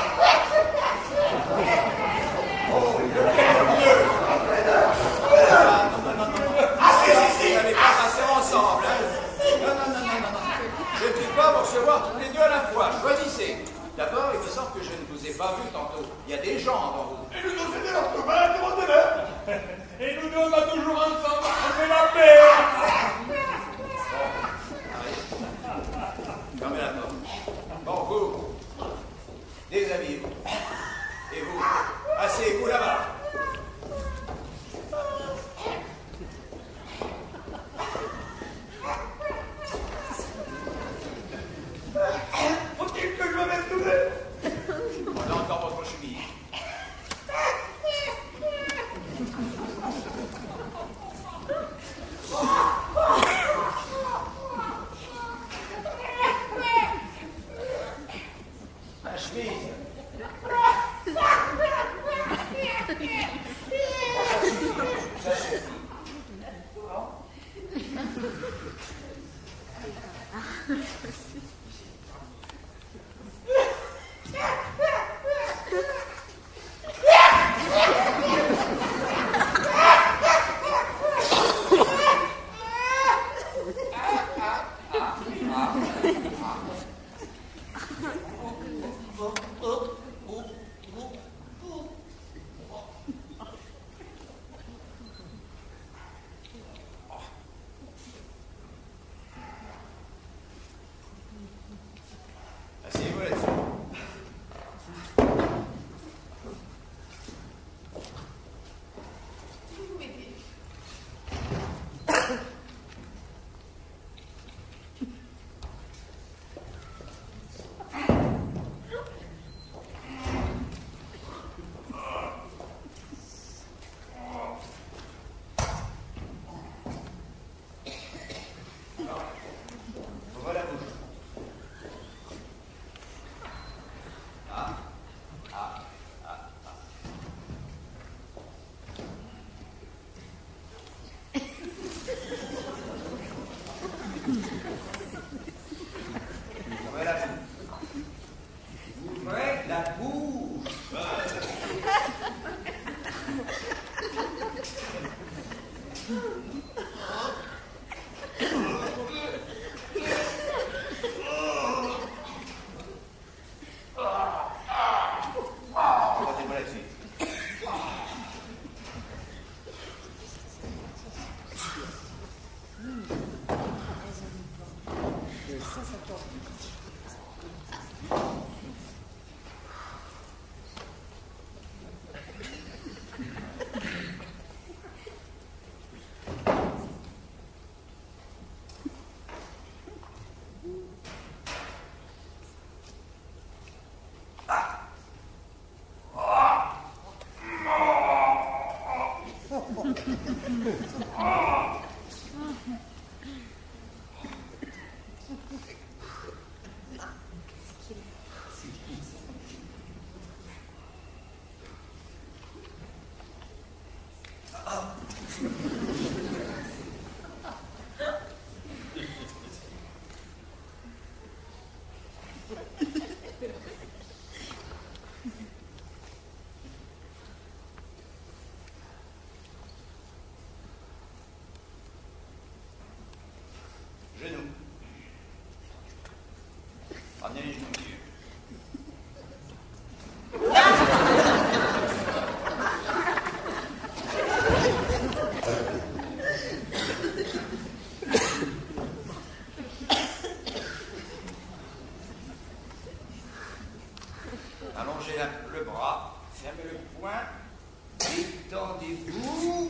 Oh, le mieux. Ah, non. Vous n'allez pas passer ensemble, hein. Non. Je ne vais pas vous recevoir tous les deux à la fois. Choisissez. D'abord, il me semble que je ne vous ai pas vu tantôt. Il y a des gens avant vous. Et nous deux, c'était notre copain, demandez-le. Et nous deux, on va toujours ensemble. On fait la paix. Fermez la porte. Bon, vous, déshabillez-vous. Et vous, asseyez-vous là-bas. Faut-il que je me mette tout On a encore votre cheville. La chemise. Ça suffit. Asseyez-vous là-dessus. Vous m'aidez. Ouvrez la bouche. Ouvrez la bouche. Ouvrez la bouche. Regardez-moi là-dessus. Genoux. Ramenez les genoux, monsieur. Allongez le bras, fermez le poing, détendez-vous.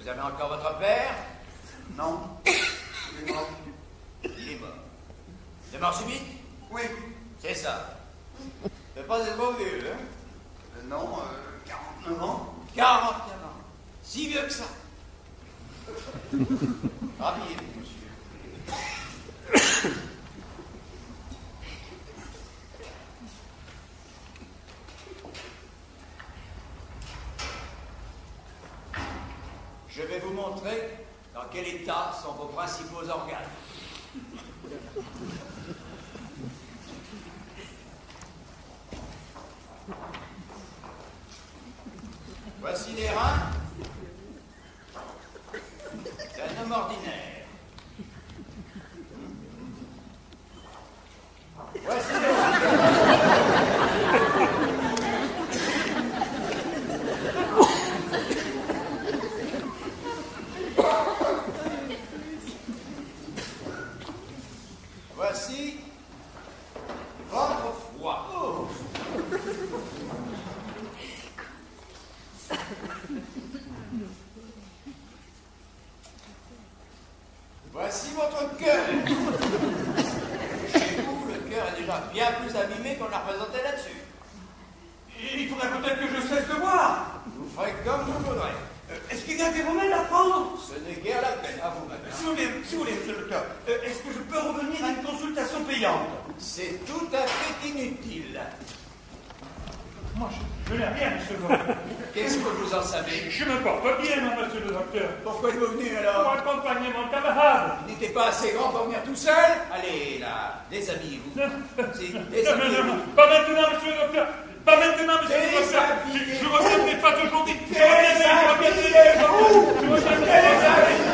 Vous avez encore votre père? Non. Il est mort. Il est mort. De mort subite? Oui. C'est ça. C'est pas des beaux vieux, hein? Non, 49 ans. 49 ans. Si vieux que ça. Habillez-vous, monsieur. Je vais vous montrer dans quel état sont vos principaux organes. Voici les reins d'un homme ordinaire. Voici les Voici votre foie. Oh. Voici votre cœur. Chez vous, le cœur est déjà bien plus abîmé qu'on l'a représenté là-dessus. Il faudrait peut-être que je cesse de boire. Vous ferez comme vous voudrez. Est-ce qu'il y a des remèdes à prendre? Ce n'est guère la peine à vous, madame. Si vous voulez, monsieur le docteur, est-ce que je peux revenir à une consultation payante? C'est tout à fait inutile. Moi, je n'ai rien, monsieur le docteur. Qu'est-ce que vous en savez? Je me porte bien, monsieur le docteur. Pourquoi êtes-vous venu Pour alors? accompagner mon camarade. Il n'était pas assez grand pour venir tout seul? Allez, là, déshabillez-vous. Si, Non, déshabillez-vous. pas maintenant, monsieur le docteur. Pas maintenant, monsieur le docteur. Je reviendrai pas aujourd'hui. Je reviendrai.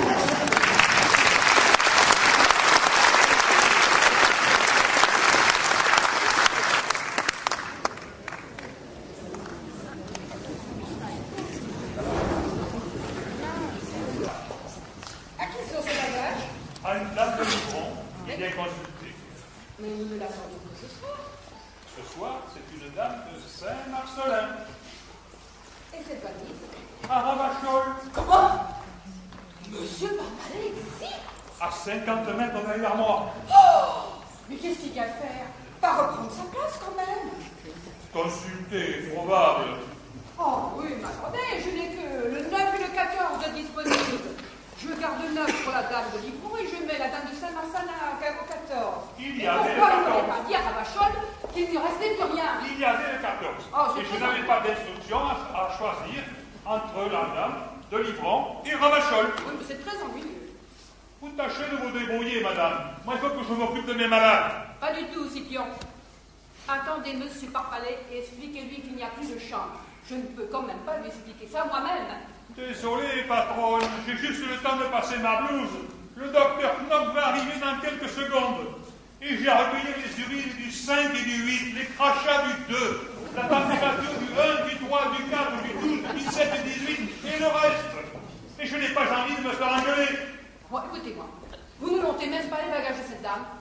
À qui sont ces bagages? À une dame de Livron qui vient consulter. Mais nous ne l'attendons que ce soir. Ce soir, c'est une dame de Saint-Marcelin, Et cette valise? à Ravachol, Comment? Monsieur Barbalet est ici? à 50 mètres derrière moi. Oh! Mais qu'est-ce qu'il vient faire? Pas reprendre sa place quand même. Consulter, probable. Oh oui, mais attendez, je n'ai que le 9 et le 14 de disponible. Je garde le 9 pour la dame de Livron et je mets la dame de Saint-Marcelin au 14. Il y Et avait pourquoi le il n'aurait 14. pas dit à Ravachol qu'il n'y restait plus rien? Il y avait le 14. Oh, c'est et je très n'avais pas d'instruction à choisir entre la dame de Livron et Ravachol. Oui, mais c'est très ennuyeux. Vous tâchez de vous débrouiller, madame. Moi, il faut que je m'occupe de mes malades. Pas du tout, Scipion. Attendez monsieur Parpalet et expliquez-lui qu'il n'y a plus de chambre. Je ne peux quand même pas lui expliquer ça moi-même. Désolé, patronne. J'ai juste le temps de passer ma blouse. Le docteur Knock va arriver dans quelques secondes. Et j'ai recueilli les urines du 5 et du 8, les crachats du 2, la température du 1, du 3, du 4, du 12, du 17 et 18, et le reste. Et je n'ai pas envie de me faire engueuler. Bon, écoutez-moi. Vous ne montez même pas les bagages de cette dame.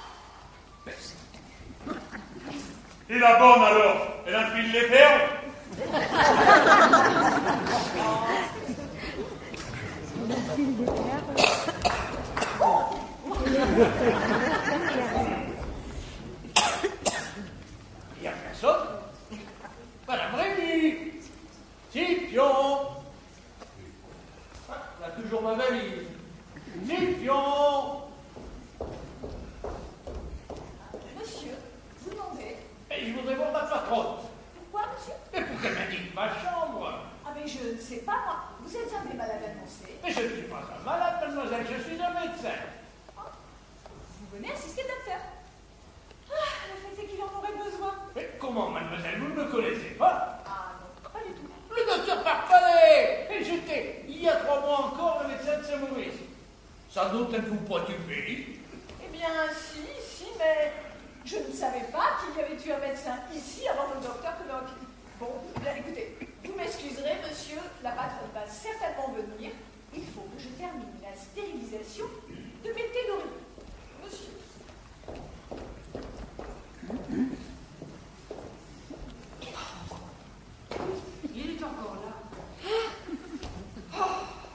Et la bonne alors, elle enfile les perles. Il n'y a personne. Madame Rémy. Scipion. Ah, là, toujours ma valise. Scipion. Monsieur, vous demandez. Et je voudrais voir ma patronne. Pourquoi, monsieur? Mais pour qu'elle m'indique ma chambre. Ah, mais je ne sais pas, moi. Vous êtes un des malades annoncés. Mais je ne suis pas un malade, mademoiselle, je suis un médecin. Vous venez assister, docteur. Ah, le fait est qu'il en aurait besoin. Mais comment, mademoiselle, vous ne me connaissez pas? Ah, non, pas du tout. Le docteur Parpalet. Et j'étais, il y a 3 mois encore, le médecin de Saint-Maurice. Sans doute êtes-vous pas du pays. Eh bien, si, mais je ne savais pas qu'il y avait eu un médecin ici avant le docteur Knock. Bon, eh bien, écoutez, vous m'excuserez, monsieur, la patronne va certainement venir. Il faut que je termine la stérilisation de mes théories. Monsieur. Il est encore là. Oh,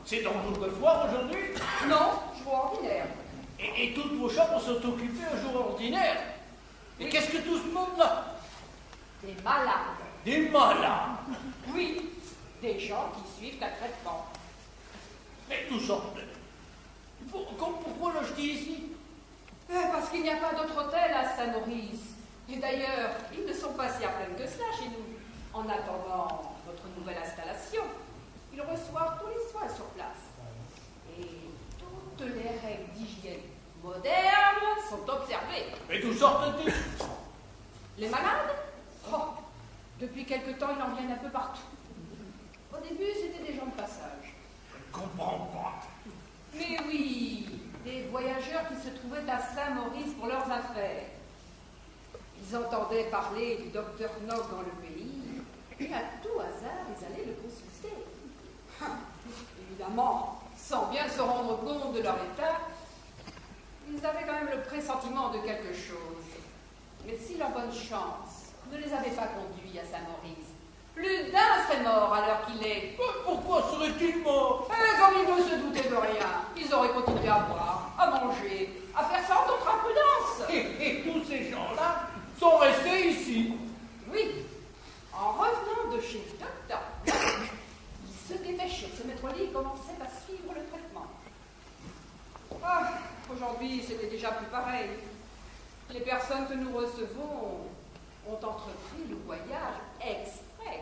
C'est donc jour de foire aujourd'hui? Non, jour ordinaire. Et toutes vos chambres sont occupées un jour ordinaire? Et Oui. qu'est-ce que tout ce monde-là? Des malades. Des malades. Oui, des gens qui suivent un traitement. Mais tout sorte. Pourquoi le je dis ici? Parce qu'il n'y a pas d'autre hôtel à Saint-Maurice. Et d'ailleurs, ils ne sont pas si à plaindre que cela chez nous. En attendant votre nouvelle installation, ils reçoivent tous les soins sur place. Et toutes les règles d'hygiène modernes sont observées. Mais d'où sortent-ils? Les malades? Oh, depuis quelque temps, il en vient un peu partout. Au début, c'était des gens de passage. Je ne comprends pas. Mais oui, des voyageurs qui se trouvaient à Saint-Maurice pour leurs affaires. Ils entendaient parler du docteur Knock dans le pays, et à tout hasard, ils allaient le consulter. Évidemment, sans bien se rendre compte de leur état, ils avaient quand même le pressentiment de quelque chose. Mais si leur bonne chance ne les avait pas conduits à Saint-Maurice, plus d'un serait mort à l'heure qu'il est. Pourquoi serait-il mort? Comme ils ne se doutaient de rien, ils auraient continué à boire, à manger, à faire sans autre imprudence. Et tous ces gens-là sont restés ici. Oui, en revenant de chez le docteur, ils se dépêchaient de se mettre au lit et commençaient à suivre le traitement. Ah, aujourd'hui, c'était déjà plus pareil. Les personnes que nous recevons ont entrepris le voyage exprès.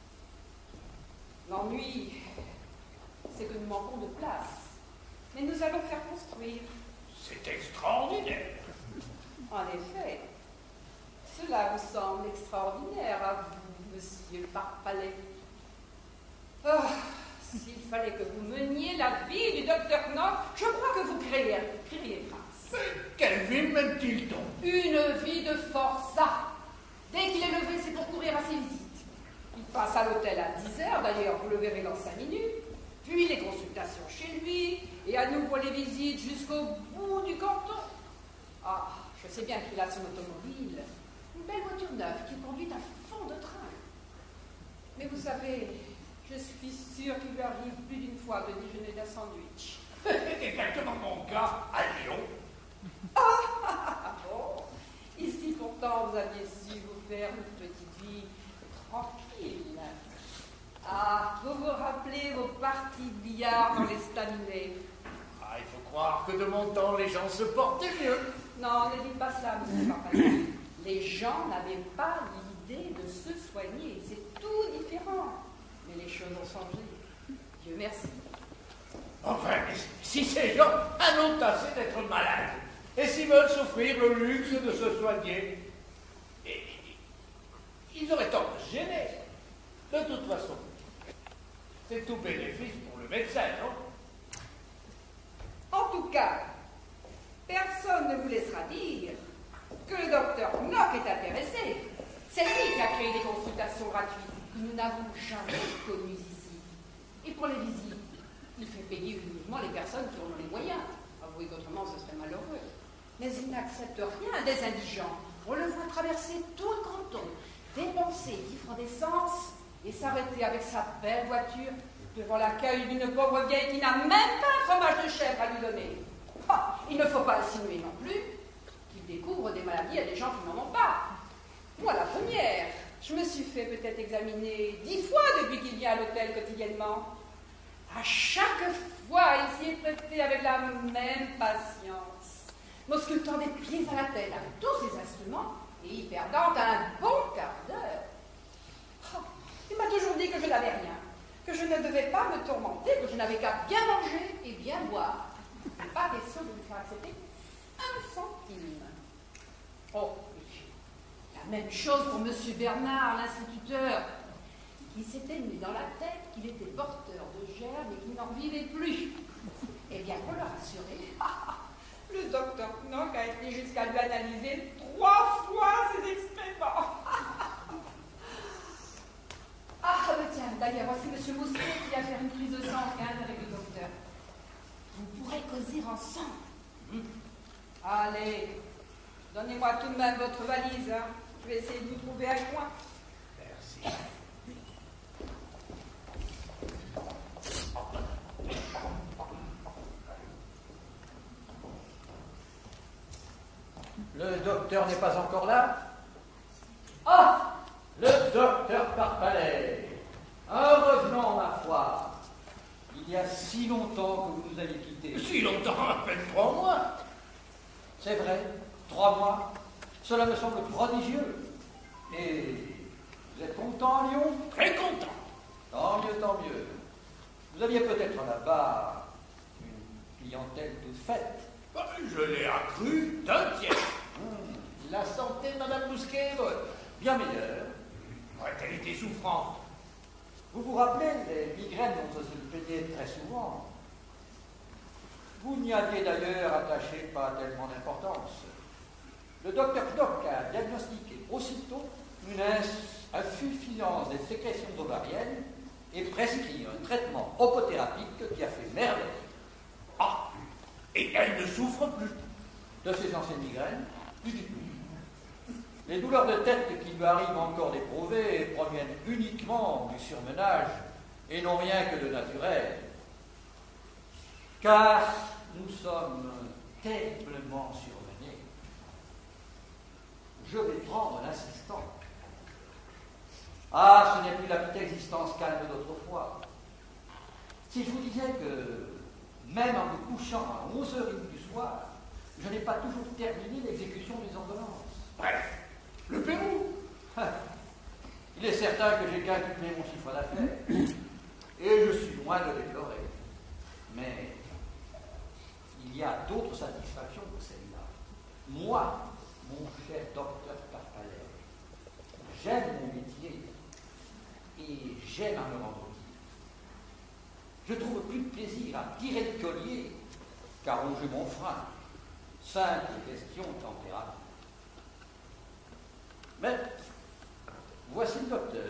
L'ennui, c'est que nous manquons de place. Mais nous allons faire construire. C'est extraordinaire. En effet, cela vous semble extraordinaire à vous, monsieur Parpalais. Oh, s'il fallait que vous meniez la vie du docteur Knock, je crois que vous crieriez grâce. Quelle vie mène-t-il donc? Une vie de forçat. Dès qu'il est levé, c'est pour courir à ses visites. Il passe à l'hôtel à 10h, d'ailleurs, vous le verrez dans 5 minutes. Puis les consultations chez lui, et à nouveau les visites jusqu'au bout du canton. Ah, je sais bien qu'il a son automobile, une belle voiture neuve qui conduit à fond de train. Mais vous savez, je suis sûre qu'il lui arrive plus d'une fois de déjeuner d'un sandwich. C'est exactement mon cas à Lyon. Ah bon? Ici, pourtant, vous aviez su vous faire une petite vie tranquille. Ah, vous vous rappelez vos parties de billard dans l'estaminet? Ah, il faut croire que de mon temps, les gens se portaient mieux. Non, ne dites pas cela, monsieur Parpalais. Les gens n'avaient pas l'idée de se soigner. C'est tout différent. Mais les choses ont changé. Dieu merci. Enfin, si ces gens en ont assez d'être malades, et s'ils veulent s'offrir le luxe de se soigner, ils auraient tort de se gêner. De toute façon, c'est tout bénéfice pour le médecin, non? En tout cas, personne ne vous laissera dire que le docteur Knock est intéressé. C'est lui qui a créé des consultations gratuites que nous n'avons jamais connues ici. Et pour les visites, il fait payer uniquement les personnes qui en ont les moyens. Avouez qu'autrement, ce serait malheureux. Mais il n'accepte rien des indigents. On le voit traverser tout le canton, dépenser 10 francs d'essence et s'arrêter avec sa belle voiture devant l'accueil d'une pauvre vieille qui n'a même pas un fromage de chèvre à lui donner. Ah, il ne faut pas insinuer non plus qu'il découvre des maladies à des gens qui n'en ont pas. Moi, la première, je me suis fait peut-être examiner 10 fois depuis qu'il vient à l'hôtel quotidiennement. À chaque fois, il s'y est prêté avec la même patience, m'auscultant des pieds à la tête avec tous ses instruments et y perdant un bon quart d'heure. Oh, il m'a toujours dit que je n'avais rien, que je ne devais pas me tourmenter, que je n'avais qu'à bien manger et bien boire. Pas question de lui faire accepter un centime. Oh, oui. La même chose pour M. Bernard, l'instituteur, qui s'était mis dans la tête qu'il était porteur de germes et qu'il n'en vivait plus. Eh bien, pour le rassurer, le docteur Knock a été jusqu'à lui analyser 3 fois ses excréments. Ah, tiens, d'ailleurs, voici M. Mousquet qui a fait une prise de sang en 15 avec le docteur. Vous pourrez causer ensemble. Allez, donnez-moi tout de même votre valise. Hein. Je vais essayer de vous trouver un coin. Merci. Le docteur n'est pas encore là? Ah! Le docteur Parpalais. Heureusement, ma foi. Il y a si longtemps que vous nous avez quittés. Si longtemps, à peine 3 mois. C'est vrai, 3 mois. Cela me semble prodigieux. Et vous êtes content à Lyon? Très content. Tant mieux, tant mieux. Vous aviez peut-être là-bas une clientèle toute faite. Je l'ai accru d'un tiers. La santé de Madame Bousquet est bonne. Bien meilleure. Aurait-elle été souffrante? Vous vous rappelez les migraines dont on se plaignait très souvent? Vous n'y aviez d'ailleurs attaché pas tellement d'importance. Le docteur Knock a diagnostiqué aussitôt une insuffisance des sécrétions ovariennes et prescrit un traitement opothérapique qui a fait merveille. Ah! Et elle ne souffre plus de ses anciennes migraines? Plus du tout. Les douleurs de tête qui lui arrivent encore d'éprouver proviennent uniquement du surmenage et n'ont rien que de naturel. Car nous sommes terriblement surmenés. Je vais prendre l'assistant. Ah, ce n'est plus la petite existence calme d'autrefois. Si je vous disais que, même en me couchant à 11h30 du soir, je n'ai pas toujours terminé l'exécution des ordonnances. Bref, le Pérou. Il est certain que j'ai calculé mon chiffre d'affaires, et je suis loin de déplorer. Mais il y a d'autres satisfactions que celle-là. Moi, mon cher docteur Parpalais, j'aime mon métier et j'aime à me rendre utile. Je trouve plus de plaisir à tirer le collier qu'à ronger mon frein. Simple question de tempérament. Mais voici le docteur.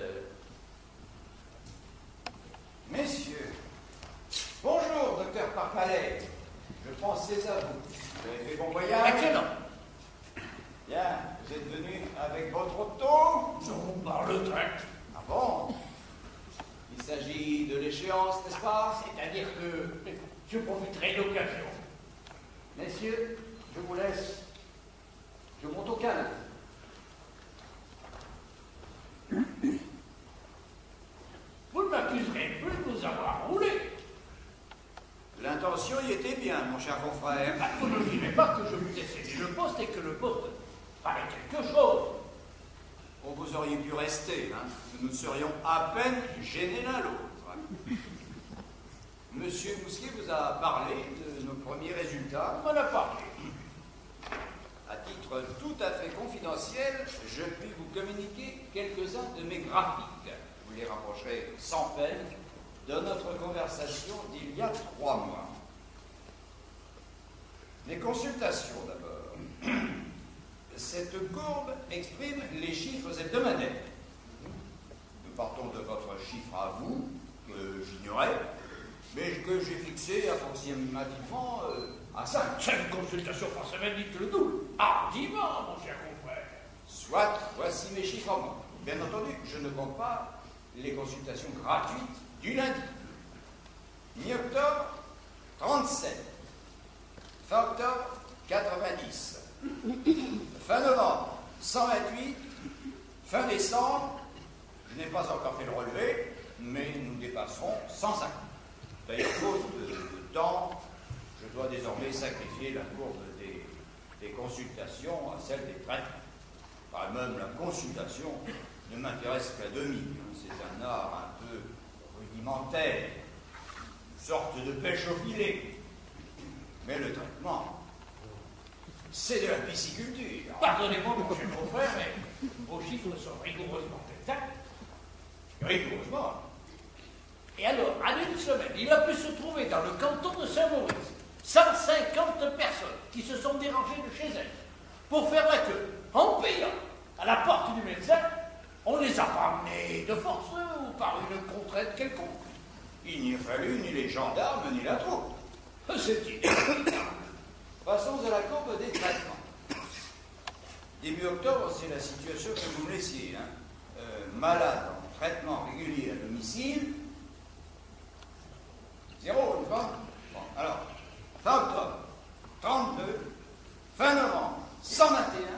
Messieurs, bonjour, docteur Parpalais. Je pensais à vous. Vous avez fait bon voyage? Excellent. Bien, vous êtes venu avec votre auto? Non, par le train. Ah bon? Il s'agit de l'échéance, n'est-ce pas? C'est-à-dire que je profiterai de l'occasion. Messieurs, je vous laisse. Je monte au 15. Vous ne m'accuserez plus de nous avoir roulé. L'intention y était bien, mon cher confrère. Vous ne direz pas que je vous ai cédé le poste et que le poste valait quelque chose. Oh, vous auriez pu rester, hein. Nous serions à peine gênés l'un l'autre. Monsieur Bousquet vous a parlé de nos premiers résultats. On m'en a parlé. À titre tout à fait confidentiel, je puis vous communiquer quelques-uns de mes graphiques. Vous les rapprocherez sans peine de notre conversation d'il y a 3 mois. Les consultations d'abord. Cette courbe exprime les chiffres hebdomadaires. Nous partons de votre chiffre à vous, que j'ignorais, mais que j'ai fixé approximativement à 5. 5 consultations par semaine, dites le double. Hardiment, mon cher confrère. Soit, voici mes chiffres à moi. Bien entendu, je ne compte pas les consultations gratuites du lundi. Mi-octobre, 37. Fin octobre, 90. Fin novembre, 128. Fin décembre, je n'ai pas encore fait le relevé, mais nous dépasserons 150. D'ailleurs, faute de temps, je dois désormais sacrifier la courbe des consultations à celle des traitements. Enfin, même la consultation ne m'intéresse qu'à demi. C'est un art un peu rudimentaire, une sorte de pêche au filet. Mais le traitement, c'est de la pisciculture. Pardonnez-moi, mon cher confrère, mais vos chiffres sont rigoureusement exacts. Rigoureusement. Et alors, en une semaine, il a pu se trouver dans le canton de Saint-Maurice 150 personnes qui se sont dérangées de chez elles pour faire la queue en payant à la porte du médecin. On ne les a pas amenés de force ou par une contrainte quelconque. Il n'y a fallu ni les gendarmes ni la troupe. C'est dit. Passons à la courbe des traitements. Début octobre, c'est la situation que vous me laissiez. Malade en traitement régulier à domicile. 0, n'est-ce pas? Bon, alors, fin octobre, 32. Fin novembre, 121.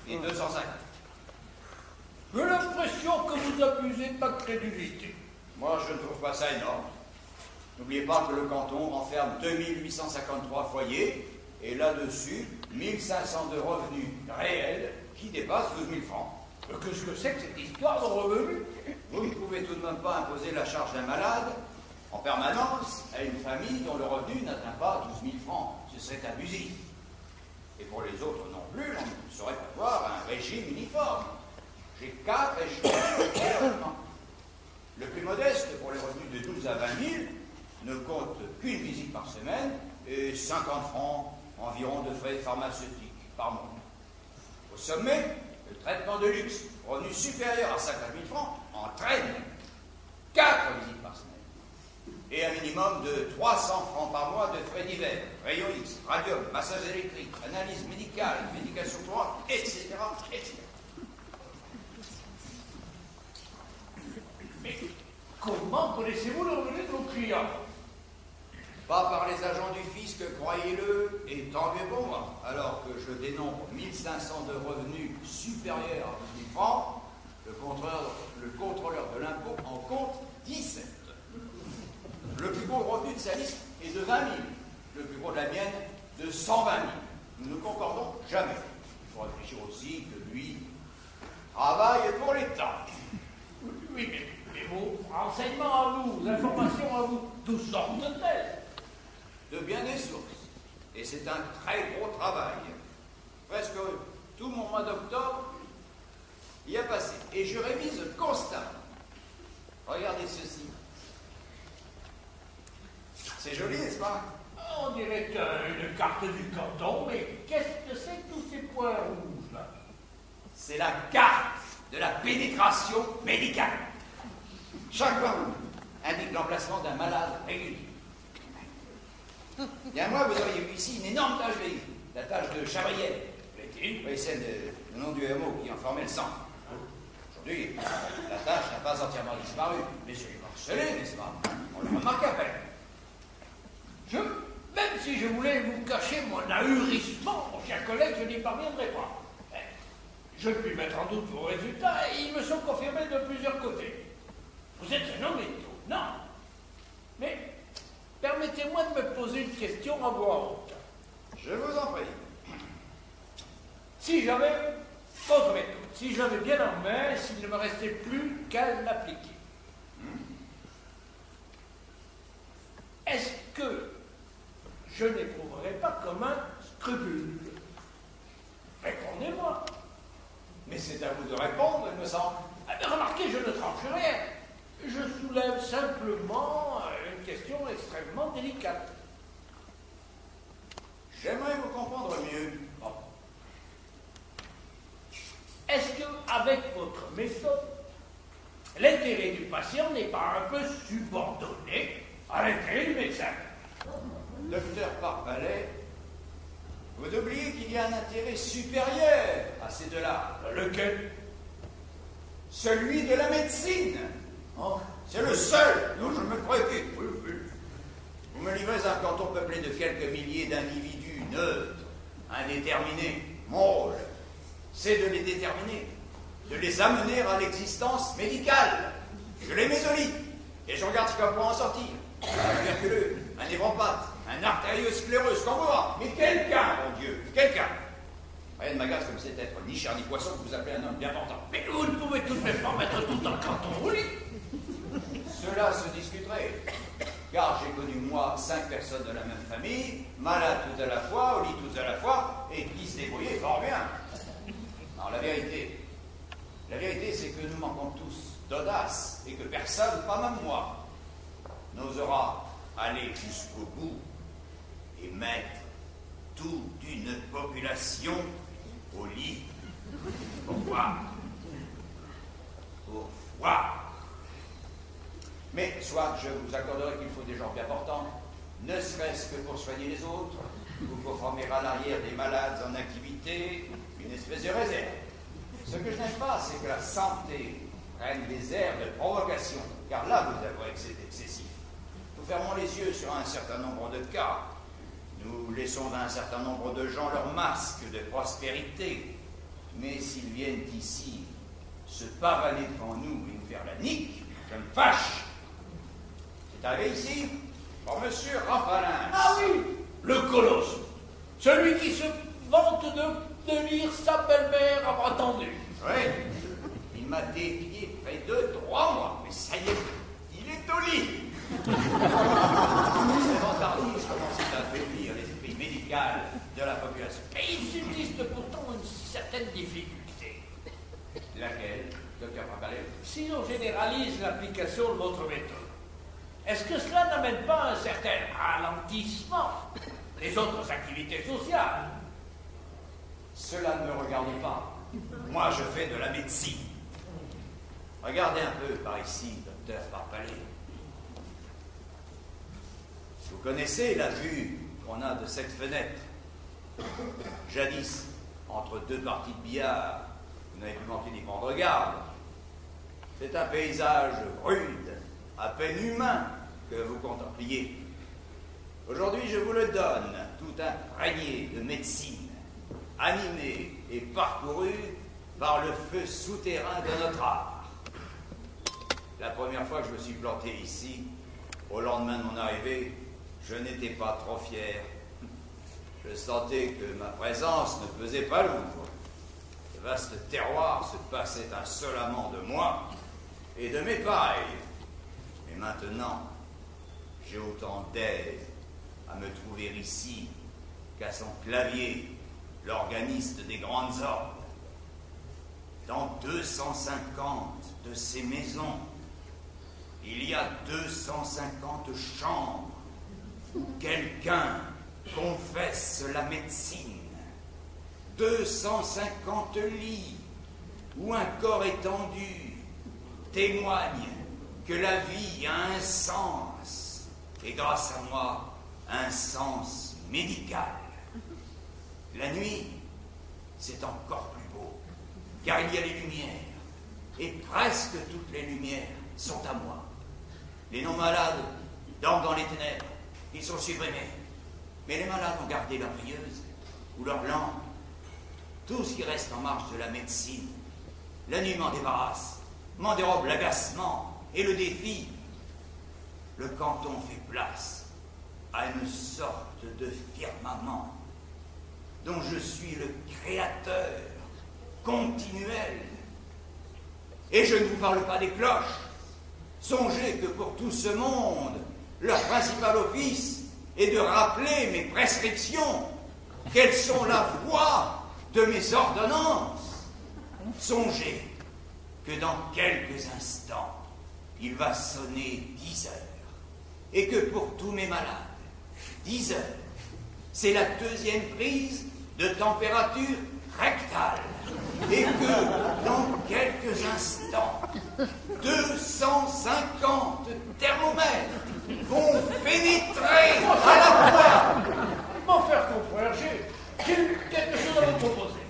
et 250. J'ai l'impression que vous abusez de ma crédulité. Moi, je ne trouve pas ça énorme. N'oubliez pas que le canton renferme 2853 foyers, et là-dessus, 1500 de revenus réels qui dépassent 12 000 francs. Qu'est-ce que c'est que cette histoire de revenus? Vous ne pouvez tout de même pas imposer la charge d'un malade en permanence à une famille dont le revenu n'atteint pas 12 000 francs. Ce serait abusif. Et pour les autres non plus, on ne saurait avoir un régime uniforme. J'ai 4 régimes. Le plus modeste, pour les revenus de 12 à 20 000, ne compte qu'une visite par semaine et 50 francs environ de frais pharmaceutiques par mois. Au sommet, le traitement de luxe, revenu supérieur à 50 000 francs, entraîne 4 visites par semaine et un minimum de 300 francs par mois de frais divers, rayons X, radium, massage électrique, analyse médicale, médication courante, etc., etc. Mais comment connaissez-vous le revenu de vos clients? Pas par les agents du fisc, croyez-le, et tant mieux pour moi. Alors que je dénombre 1500 de revenus supérieurs à 10 000 francs, le contrôleur de l'impôt en compte 17. Le plus gros revenu de sa liste est de 20 000. Le plus gros de la mienne, de 120 000. Nous ne concordons jamais. Il faut réfléchir aussi que lui travaille pour l'État. Oui, mais vos renseignements à vous, vos informations à vous, d'où sortent-elles? De bien des sources. Et c'est un très gros travail. Presque tout mon mois d'octobre y a passé. Et je révise constamment. Regardez ceci. C'est joli, n'est-ce pas? On dirait une carte du canton, mais qu'est-ce que c'est que tous ces points rouges là? C'est la carte de la pénétration médicale. Chaque point indique l'emplacement d'un malade régulier. Il y a un mois, vous auriez vu ici une énorme tache grise, la tache de Chabriel. Oui, celle le nom du hameau qui en formait le sang. Aujourd'hui, la tache n'a pas entièrement disparu, mais elle est morcelée, n'est-ce pas? On le remarque à peine. Même si je voulais vous cacher mon ahurissement, mon cher collègue, je n'y parviendrai pas. Je puis mettre en doute vos résultats et ils me sont confirmés de plusieurs côtés. Vous êtes un homme étonnant. Mais permettez-moi de me poser une question à voix haute. Je vous en prie. Si j'avais, contre mes doutes, si j'avais bien en main, s'il ne me restait plus qu'à l'appliquer, est-ce que je n'éprouverais pas comme un scrupule? Répondez-moi. Mais c'est à vous de répondre, il me semble. Mais remarquez, je ne tranche rien. Je soulève simplement une question extrêmement délicate. J'aimerais vous comprendre mieux. Bon. Est-ce qu'avec votre méthode, l'intérêt du patient n'est pas un peu subordonné à l'intérêt du médecin? Docteur Parpalet, vous oubliez qu'il y a un intérêt supérieur à ces deux-là. Lequel? Celui de la médecine. Oh. C'est le seul dont je me préoccupe. Vous me livrez un canton peuplé de quelques milliers d'individus neutres, indéterminés. Mon rôle, c'est de les déterminer, de les amener à l'existence médicale. Je les mésolide et je regarde ce qu'on peut en sortir. Un tuberculeux, un névropathe, un artérioscléreux, qu'on voit. Mais quelqu'un, mon Dieu, quelqu'un. Rien ne m'agace comme cet être ni chair ni poisson que vous appelez un homme bien portant. Mais vous ne pouvez tout de même pas mettre tout en canton roulis. Cela se discuterait, car j'ai connu, moi, 5 personnes de la même famille, malades toutes à la fois, au lit toutes à la fois, et qui se débrouillaient fort bien. Alors la vérité, c'est que nous manquons tous d'audace, et que personne, pas même moi, n'osera aller jusqu'au bout et mettre toute une population au lit. Pourquoi? Pour voir. Mais soit je vous accorderai qu'il faut des gens bien portants, ne serait-ce que pour soigner les autres, ou pour former à l'arrière des malades en activité, une espèce de réserve. Ce que je n'aime pas, c'est que la santé prenne des airs de provocation, car là, vous avouerez que c'est excessif. Nous fermons les yeux sur un certain nombre de cas. Nous laissons à un certain nombre de gens leur masque de prospérité. Mais s'ils viennent ici se pavaner devant nous et nous faire la nique, je me fâche. C'est arrivé ici par monsieur Rafalin. Ah oui, le colosse. Celui qui se vante de lire sa belle-mère à bras tendus. Oui, il m'a défié près de 3 mois, mais ça y est, il est au lit. Ces vantardises commencent à affaiblir l'esprit médical de la population. Et il subsiste pourtant une certaine difficulté. Laquelle, docteur Papalet? Si l'on généralise l'application de votre méthode, est-ce que cela n'amène pas un certain ralentissement des autres activités sociales? Cela ne me regarde pas. Moi, je fais de la médecine. Regardez un peu par ici, docteur Parpalais. Vous connaissez la vue qu'on a de cette fenêtre. Jadis, entre 2 parties de billard, vous n'avez pu manquer d'y prendre garde. C'est un paysage rude, à peine humain, que vous contempliez. Aujourd'hui, je vous le donne, tout imprégné de médecine, animé et parcouru par le feu souterrain de notre art. La première fois que je me suis planté ici, au lendemain de mon arrivée, je n'étais pas trop fier. Je sentais que ma présence ne pesait pas lourd. Ce vaste terroir se passait insolemment de moi et de mes pailles. Mais maintenant, j'ai autant d'aise à me trouver ici qu'à son clavier, l'organiste des grandes ordres. Dans 250 de ces maisons, il y a 250 chambres où quelqu'un confesse la médecine, 250 lits où un corps étendu témoigne que la vie a un sens, et grâce à moi, un sens médical. La nuit, c'est encore plus beau, car il y a les lumières, et presque toutes les lumières sont à moi. Les non-malades dorment dans les ténèbres, ils sont supprimés. Mais les malades ont gardé leur prieuse ou leur lampe. Tout ce qui reste en marche de la médecine. La nuit m'en débarrasse, m'en dérobe l'agacement et le défi. Le canton fait place à une sorte de firmament dont je suis le créateur continuel. Et je ne vous parle pas des cloches. Songez que pour tout ce monde, leur principal office est de rappeler mes prescriptions, quelles sont la voix de mes ordonnances. Songez que dans quelques instants, il va sonner 10 heures, et que pour tous mes malades, 10 heures, c'est la 2e prise de température rectale, et que dans quelques instants, 250 thermomètres vont pénétrer à la fois. Mon frère confrère, j'ai quelque chose à vous proposer.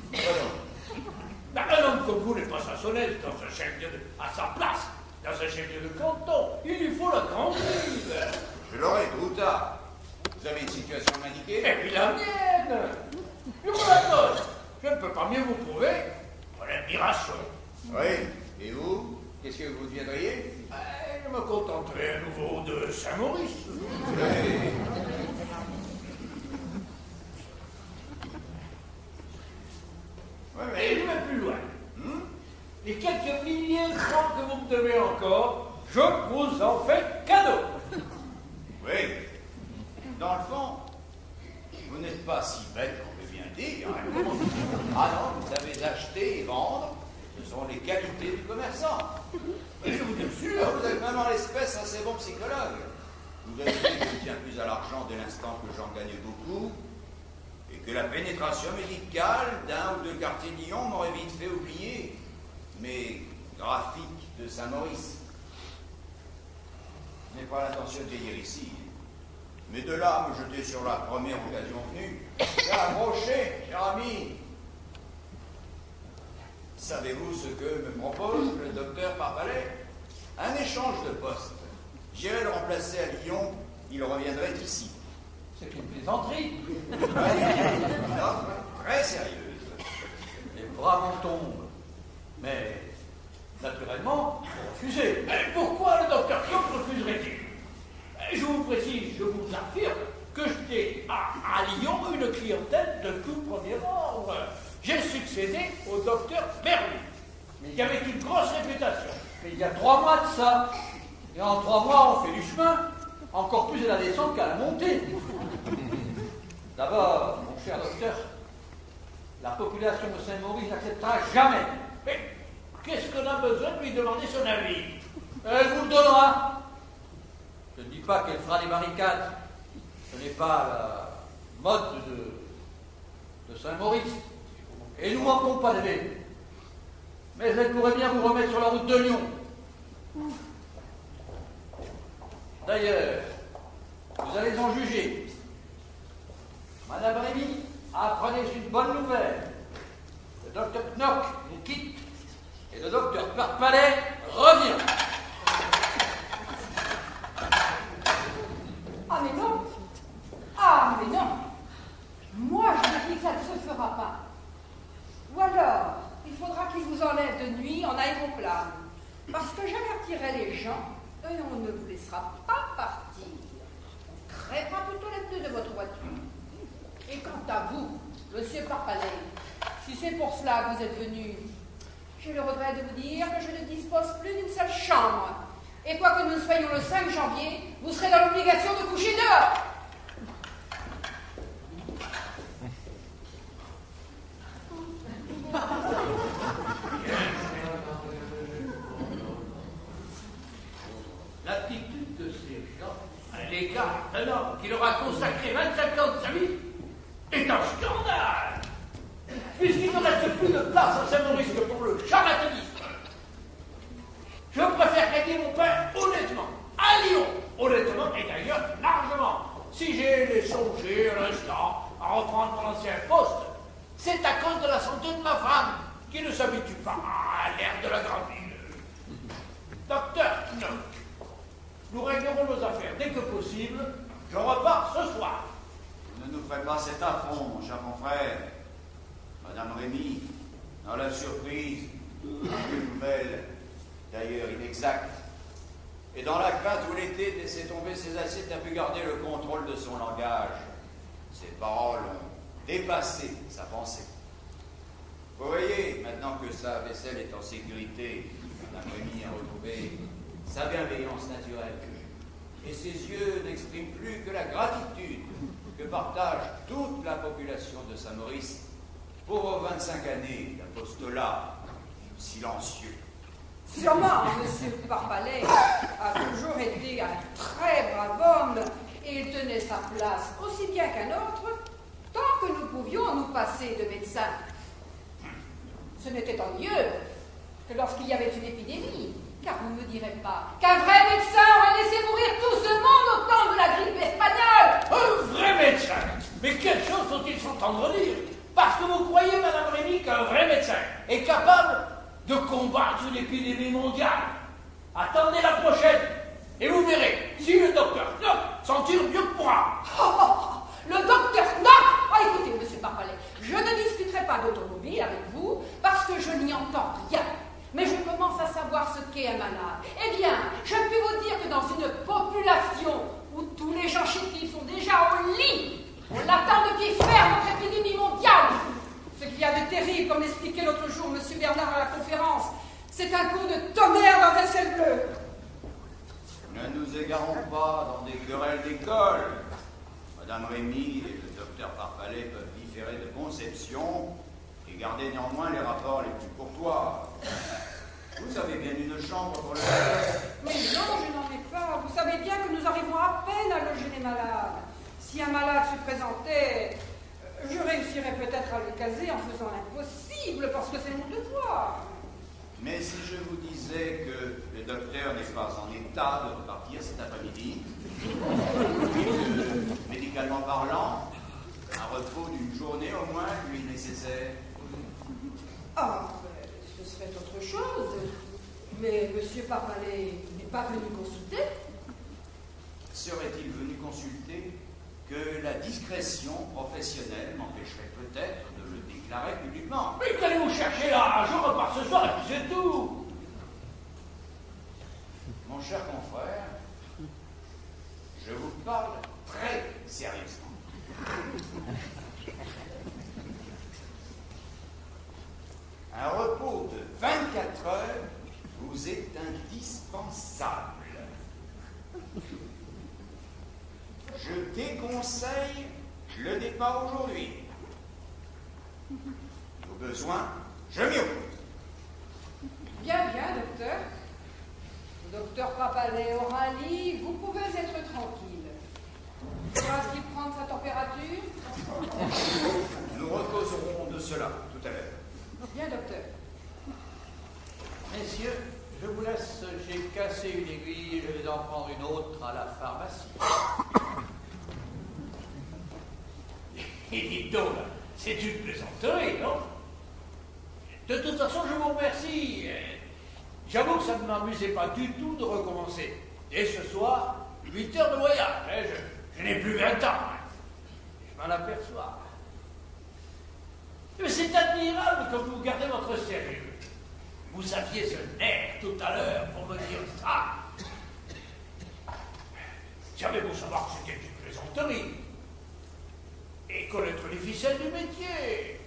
Un homme comme vous n'est pas sassonnel dans un chef-lieu à sa place, dans un chef-lieu de canton. Il lui faut la grande ville. Je l'aurai tôt ou tard. Vous avez une situation à m'indiquer? Et puis la mienne. Je vous la donne. Je ne peux pas mieux vous prouver mon admiration. Oui. Et vous? Qu'est-ce que vous deviendriez? Je me contenterai à nouveau de Saint-Maurice. Oui. Et je vais plus loin. Les quelques milliers de francs que vous me devez encore, je vous en fais cadeau. Oui. Dans le fond, vous n'êtes pas si bête qu'on peut bien dire. Hein. Ah non, vous savez acheter et vendre, ce sont les qualités du commerçant. Et je vous assure. Vous êtes même en l'espèce assez bon psychologue. Vous avez dit que je tiens plus à l'argent dès l'instant que j'en gagne beaucoup, et que la pénétration médicale d'un ou 2 quartiers de Lyon m'aurait vite fait oublier mes graphiques de Saint-Maurice. Je n'ai pas l'intention de vieillir ici, mais de là me jeter sur la première occasion venue. J'ai approché, cher ami. Savez-vous ce que me propose le docteur Parpalais? Un échange de poste. J'irai le remplacer à Lyon, il reviendrait ici. C'est une plaisanterie. Une offre très sérieuse. Et bras m'en tombe. Mais, naturellement, vous refusez. Et pourquoi le docteur Knopf refuserait-il? Je vous précise, je vous affirme que j'étais à Lyon une clientèle de tout premier ordre. J'ai succédé au docteur Berlu, qui avait une grosse réputation. Mais il y a 3 mois de ça. Et en 3 mois, on fait du chemin. Encore plus à la descente qu'à la montée. D'abord, mon cher docteur, la population de Saint-Maurice n'acceptera jamais. Mais qu'est-ce qu'on a besoin de lui demander son avis? Elle vous le donnera. Je ne dis pas qu'elle fera des barricades. Ce n'est pas la mode de Saint-Maurice. Et nous manquons pas d'aider. Mais elle pourrait bien vous remettre sur la route de Lyon. D'ailleurs, vous allez en juger. Madame Rémy, apprenez une bonne nouvelle. Le docteur Knock nous quitte et le docteur Parpalais revient. Ah mais non! Ah mais non! Moi je me dis que ça ne se fera pas. Ou alors, il faudra qu'ils vous enlèvent de nuit en aéroplane. Parce que j'avertirai les gens et on ne vous laissera pas partir. On crèvera plutôt les pneus de votre voiture. Et quant à vous, monsieur Parpalais, si c'est pour cela que vous êtes venu, j'ai le regret de vous dire que je ne dispose plus d'une seule chambre. Et quoique nous soyons le 5 janvier, vous serez dans l'obligation de coucher dehors. L'attitude de ces gens à l'égard d'un homme qui leur a consacré 25 ans de sa vie est un scandale, puisqu'il ne reste plus de place à Saint-Maurice que pour le charlatanisme. Je préfère gagner mon pain honnêtement, à Lyon, honnêtement et d'ailleurs largement. Si j'ai songé un instant à reprendre mon ancien poste, c'est à cause de la santé de ma femme, qui ne s'habitue pas à l'air de la grande ville. Docteur Knock, nous réglerons nos affaires dès que possible. Je repars ce soir. Ne nous ferez pas cet affront, mon cher confrère. Madame Rémy, dans la surprise, une nouvelle, d'ailleurs inexacte, et dans la crainte où l'été de laisser tomber ses assiettes n'a pu garder le contrôle de son langage. Ses paroles ont dépassé sa pensée. Vous voyez, maintenant que sa vaisselle est en sécurité, Madame Rémy a retrouvé sa bienveillance naturelle. Et ses yeux n'expriment plus que la gratitude que partage toute la population de Saint-Maurice pour vos 25 années d'apostolat silencieux. Sûrement, monsieur Parpalais a toujours été un très brave homme et il tenait sa place aussi bien qu'un autre tant que nous pouvions nous passer de médecins. Ce n'était ennuyeux que lorsqu'il y avait une épidémie, car vous ne me direz pas qu'un vrai médecin aurait laissé mourir tout ce monde au temps de la grippe espagnole. Un vrai médecin? Mais quelle chose faut-il s'entendre dire? Parce que vous croyez, Madame Rémy, qu'un vrai médecin est capable de combattre une épidémie mondiale? Attendez la prochaine, et vous verrez si le docteur Knock s'en tire mieux que moi. Le docteur Knock! Ah, écoutez, monsieur Parpalais, je ne discuterai pas d'automobile avec vous parce que je n'y entends rien. Mais je commence à savoir ce qu'est un malade. Eh bien, je puis vous dire que dans une population où tous les gens chétifs sont déjà au lit, on l'attend de pied ferme notre épidémie mondiale. Ce qu'il y a de terrible, comme l'expliquait l'autre jour M. Bernard à la conférence, c'est un coup de tonnerre dans un ciel bleu. Ne nous égarons pas dans des querelles d'école. Madame Rémy et le docteur Parpalais peuvent différer de conception et garder néanmoins les rapports les plus courtois. Vous avez bien une chambre pour le malade? Mais non, je n'en ai pas. Vous savez bien que nous arrivons à peine à loger les malades. Si un malade se présentait, je réussirais peut-être à le caser en faisant l'impossible, parce que c'est mon devoir. Mais si je vous disais que le docteur n'est pas en état de repartir cet après-midi, médicalement parlant, un repos d'une journée au moins lui est nécessaire. Ah, ce serait autre chose. Mais M. Parpalais n'est pas venu consulter. Serait-il venu consulter? que la discrétion professionnelle m'empêcherait peut-être de le déclarer publiquement. Mais qu'allez-vous chercher là? Je repars ce soir et puis c'est tout. Mon cher confrère, je vous parle très sérieusement. Un repos de 24 heures vous est indispensable. Je déconseille le départ aujourd'hui. Au besoin, je m'y oppose. Bien, bien, docteur. Docteur Papalet Orali, vous pouvez être tranquille. Faudra-t-il prendre sa température? Nous recauserons de cela tout à l'heure. Bien, docteur. Messieurs, je vous laisse, j'ai cassé une aiguille, je vais en prendre une autre à la pharmacie. Et dites donc, là, c'est une plaisanterie, non? De toute façon, je vous remercie. J'avoue que ça ne m'amusait pas du tout de recommencer. Et ce soir, 8 heures de voyage. Hein, je n'ai plus 20 ans. Hein. Je m'en aperçois. Mais c'est admirable que vous gardez votre sérieux. Vous aviez ce nerf tout à l'heure pour me dire ça. J'avais beau savoir que c'était une plaisanterie. Et connaître les ficelles du métier.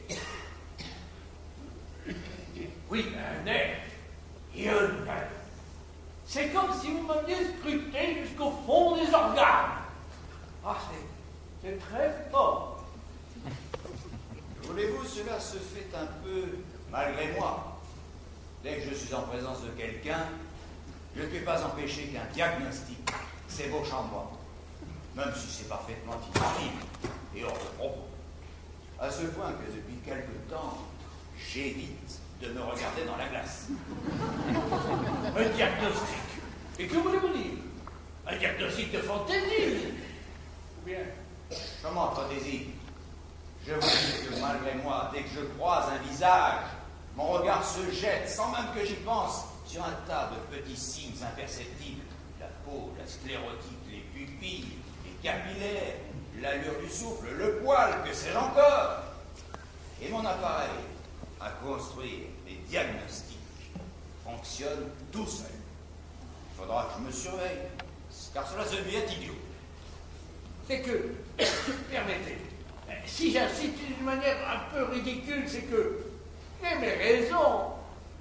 Oui, un nerf. Et un nerf. C'est comme si vous m'aviez scruté jusqu'au fond des organes. Ah, c'est très fort. Voulez-vous, cela se fait un peu malgré moi. Dès que je suis en présence de quelqu'un, je ne puis pas empêcher qu'un diagnostic s'ébauche en moi, même si c'est parfaitement inutile et hors de propos. À ce point que depuis quelque temps, j'évite de me regarder dans la glace. Un diagnostic. Et que voulez-vous dire? Un diagnostic de fantaisie. Ou bien? Comment fantaisie? Je vous dis que malgré moi, dès que je croise un visage, mon regard se jette, sans même que j'y pense, sur un tas de petits signes imperceptibles. La peau, la sclérotique, les pupilles, les capillaires, l'allure du souffle, le poil, que sais-je encore. Et mon appareil à construire les diagnostics fonctionne tout seul. Il faudra que je me surveille, car cela devient idiot. C'est que, permettez, si j'insiste d'une manière un peu ridicule, c'est que j'ai mes raisons.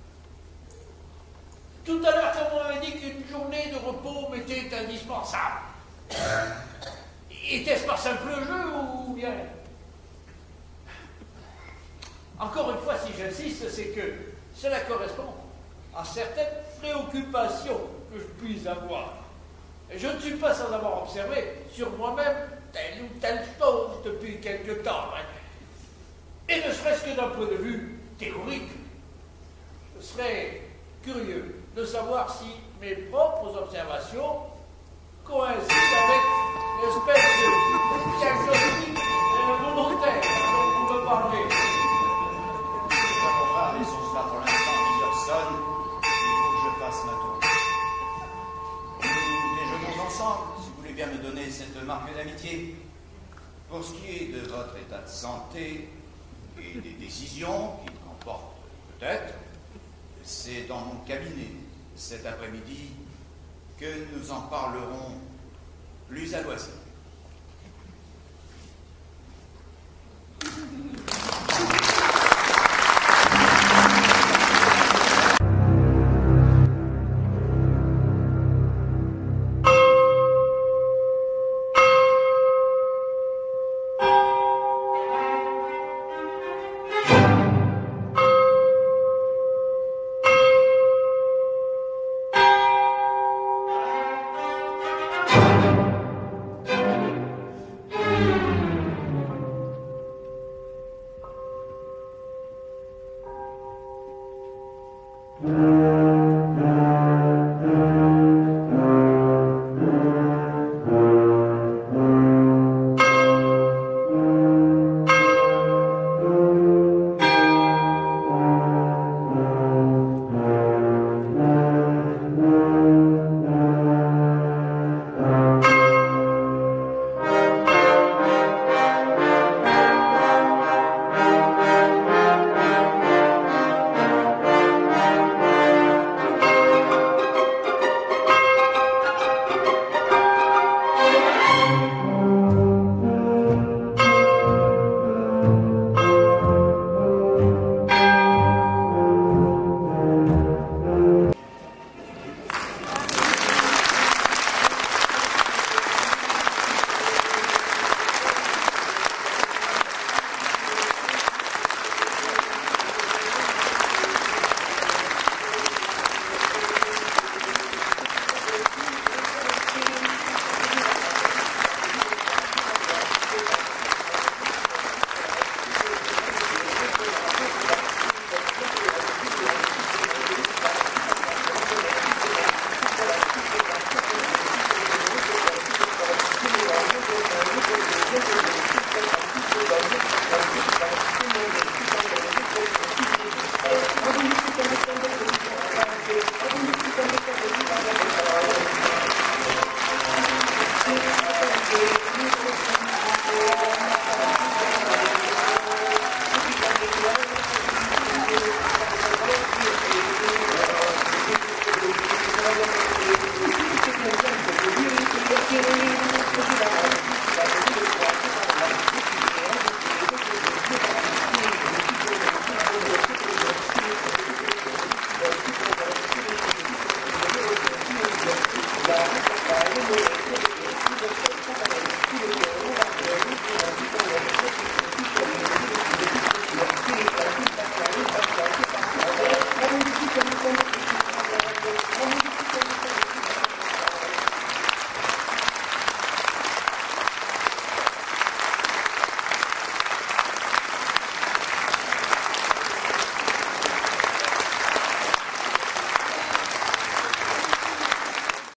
Tout à l'heure, quand on m'avait dit qu'une journée de repos m'était indispensable, était-ce par simple jeu ou bien? Encore une fois, si j'insiste, c'est que cela correspond à certaines préoccupations que je puis avoir. Et je ne suis pas sans avoir observé sur moi-même telle ou telle chose depuis quelque temps. Hein. Et ne serait-ce que d'un point de vue théorique, je serais curieux de savoir si mes propres observations coïncident avec l'espèce de diagnostic volontaire dont vous me parlez. Laissons cela pour l'instant, plusieurs sonnent. Il faut que je fasse ma tournée. Nous déjeunons ensemble, si vous voulez bien me donner cette marque d'amitié. Pour ce qui est de votre état de santé et des décisions qu'il comporte peut-être, c'est dans mon cabinet cet après-midi que nous en parlerons plus à loisir.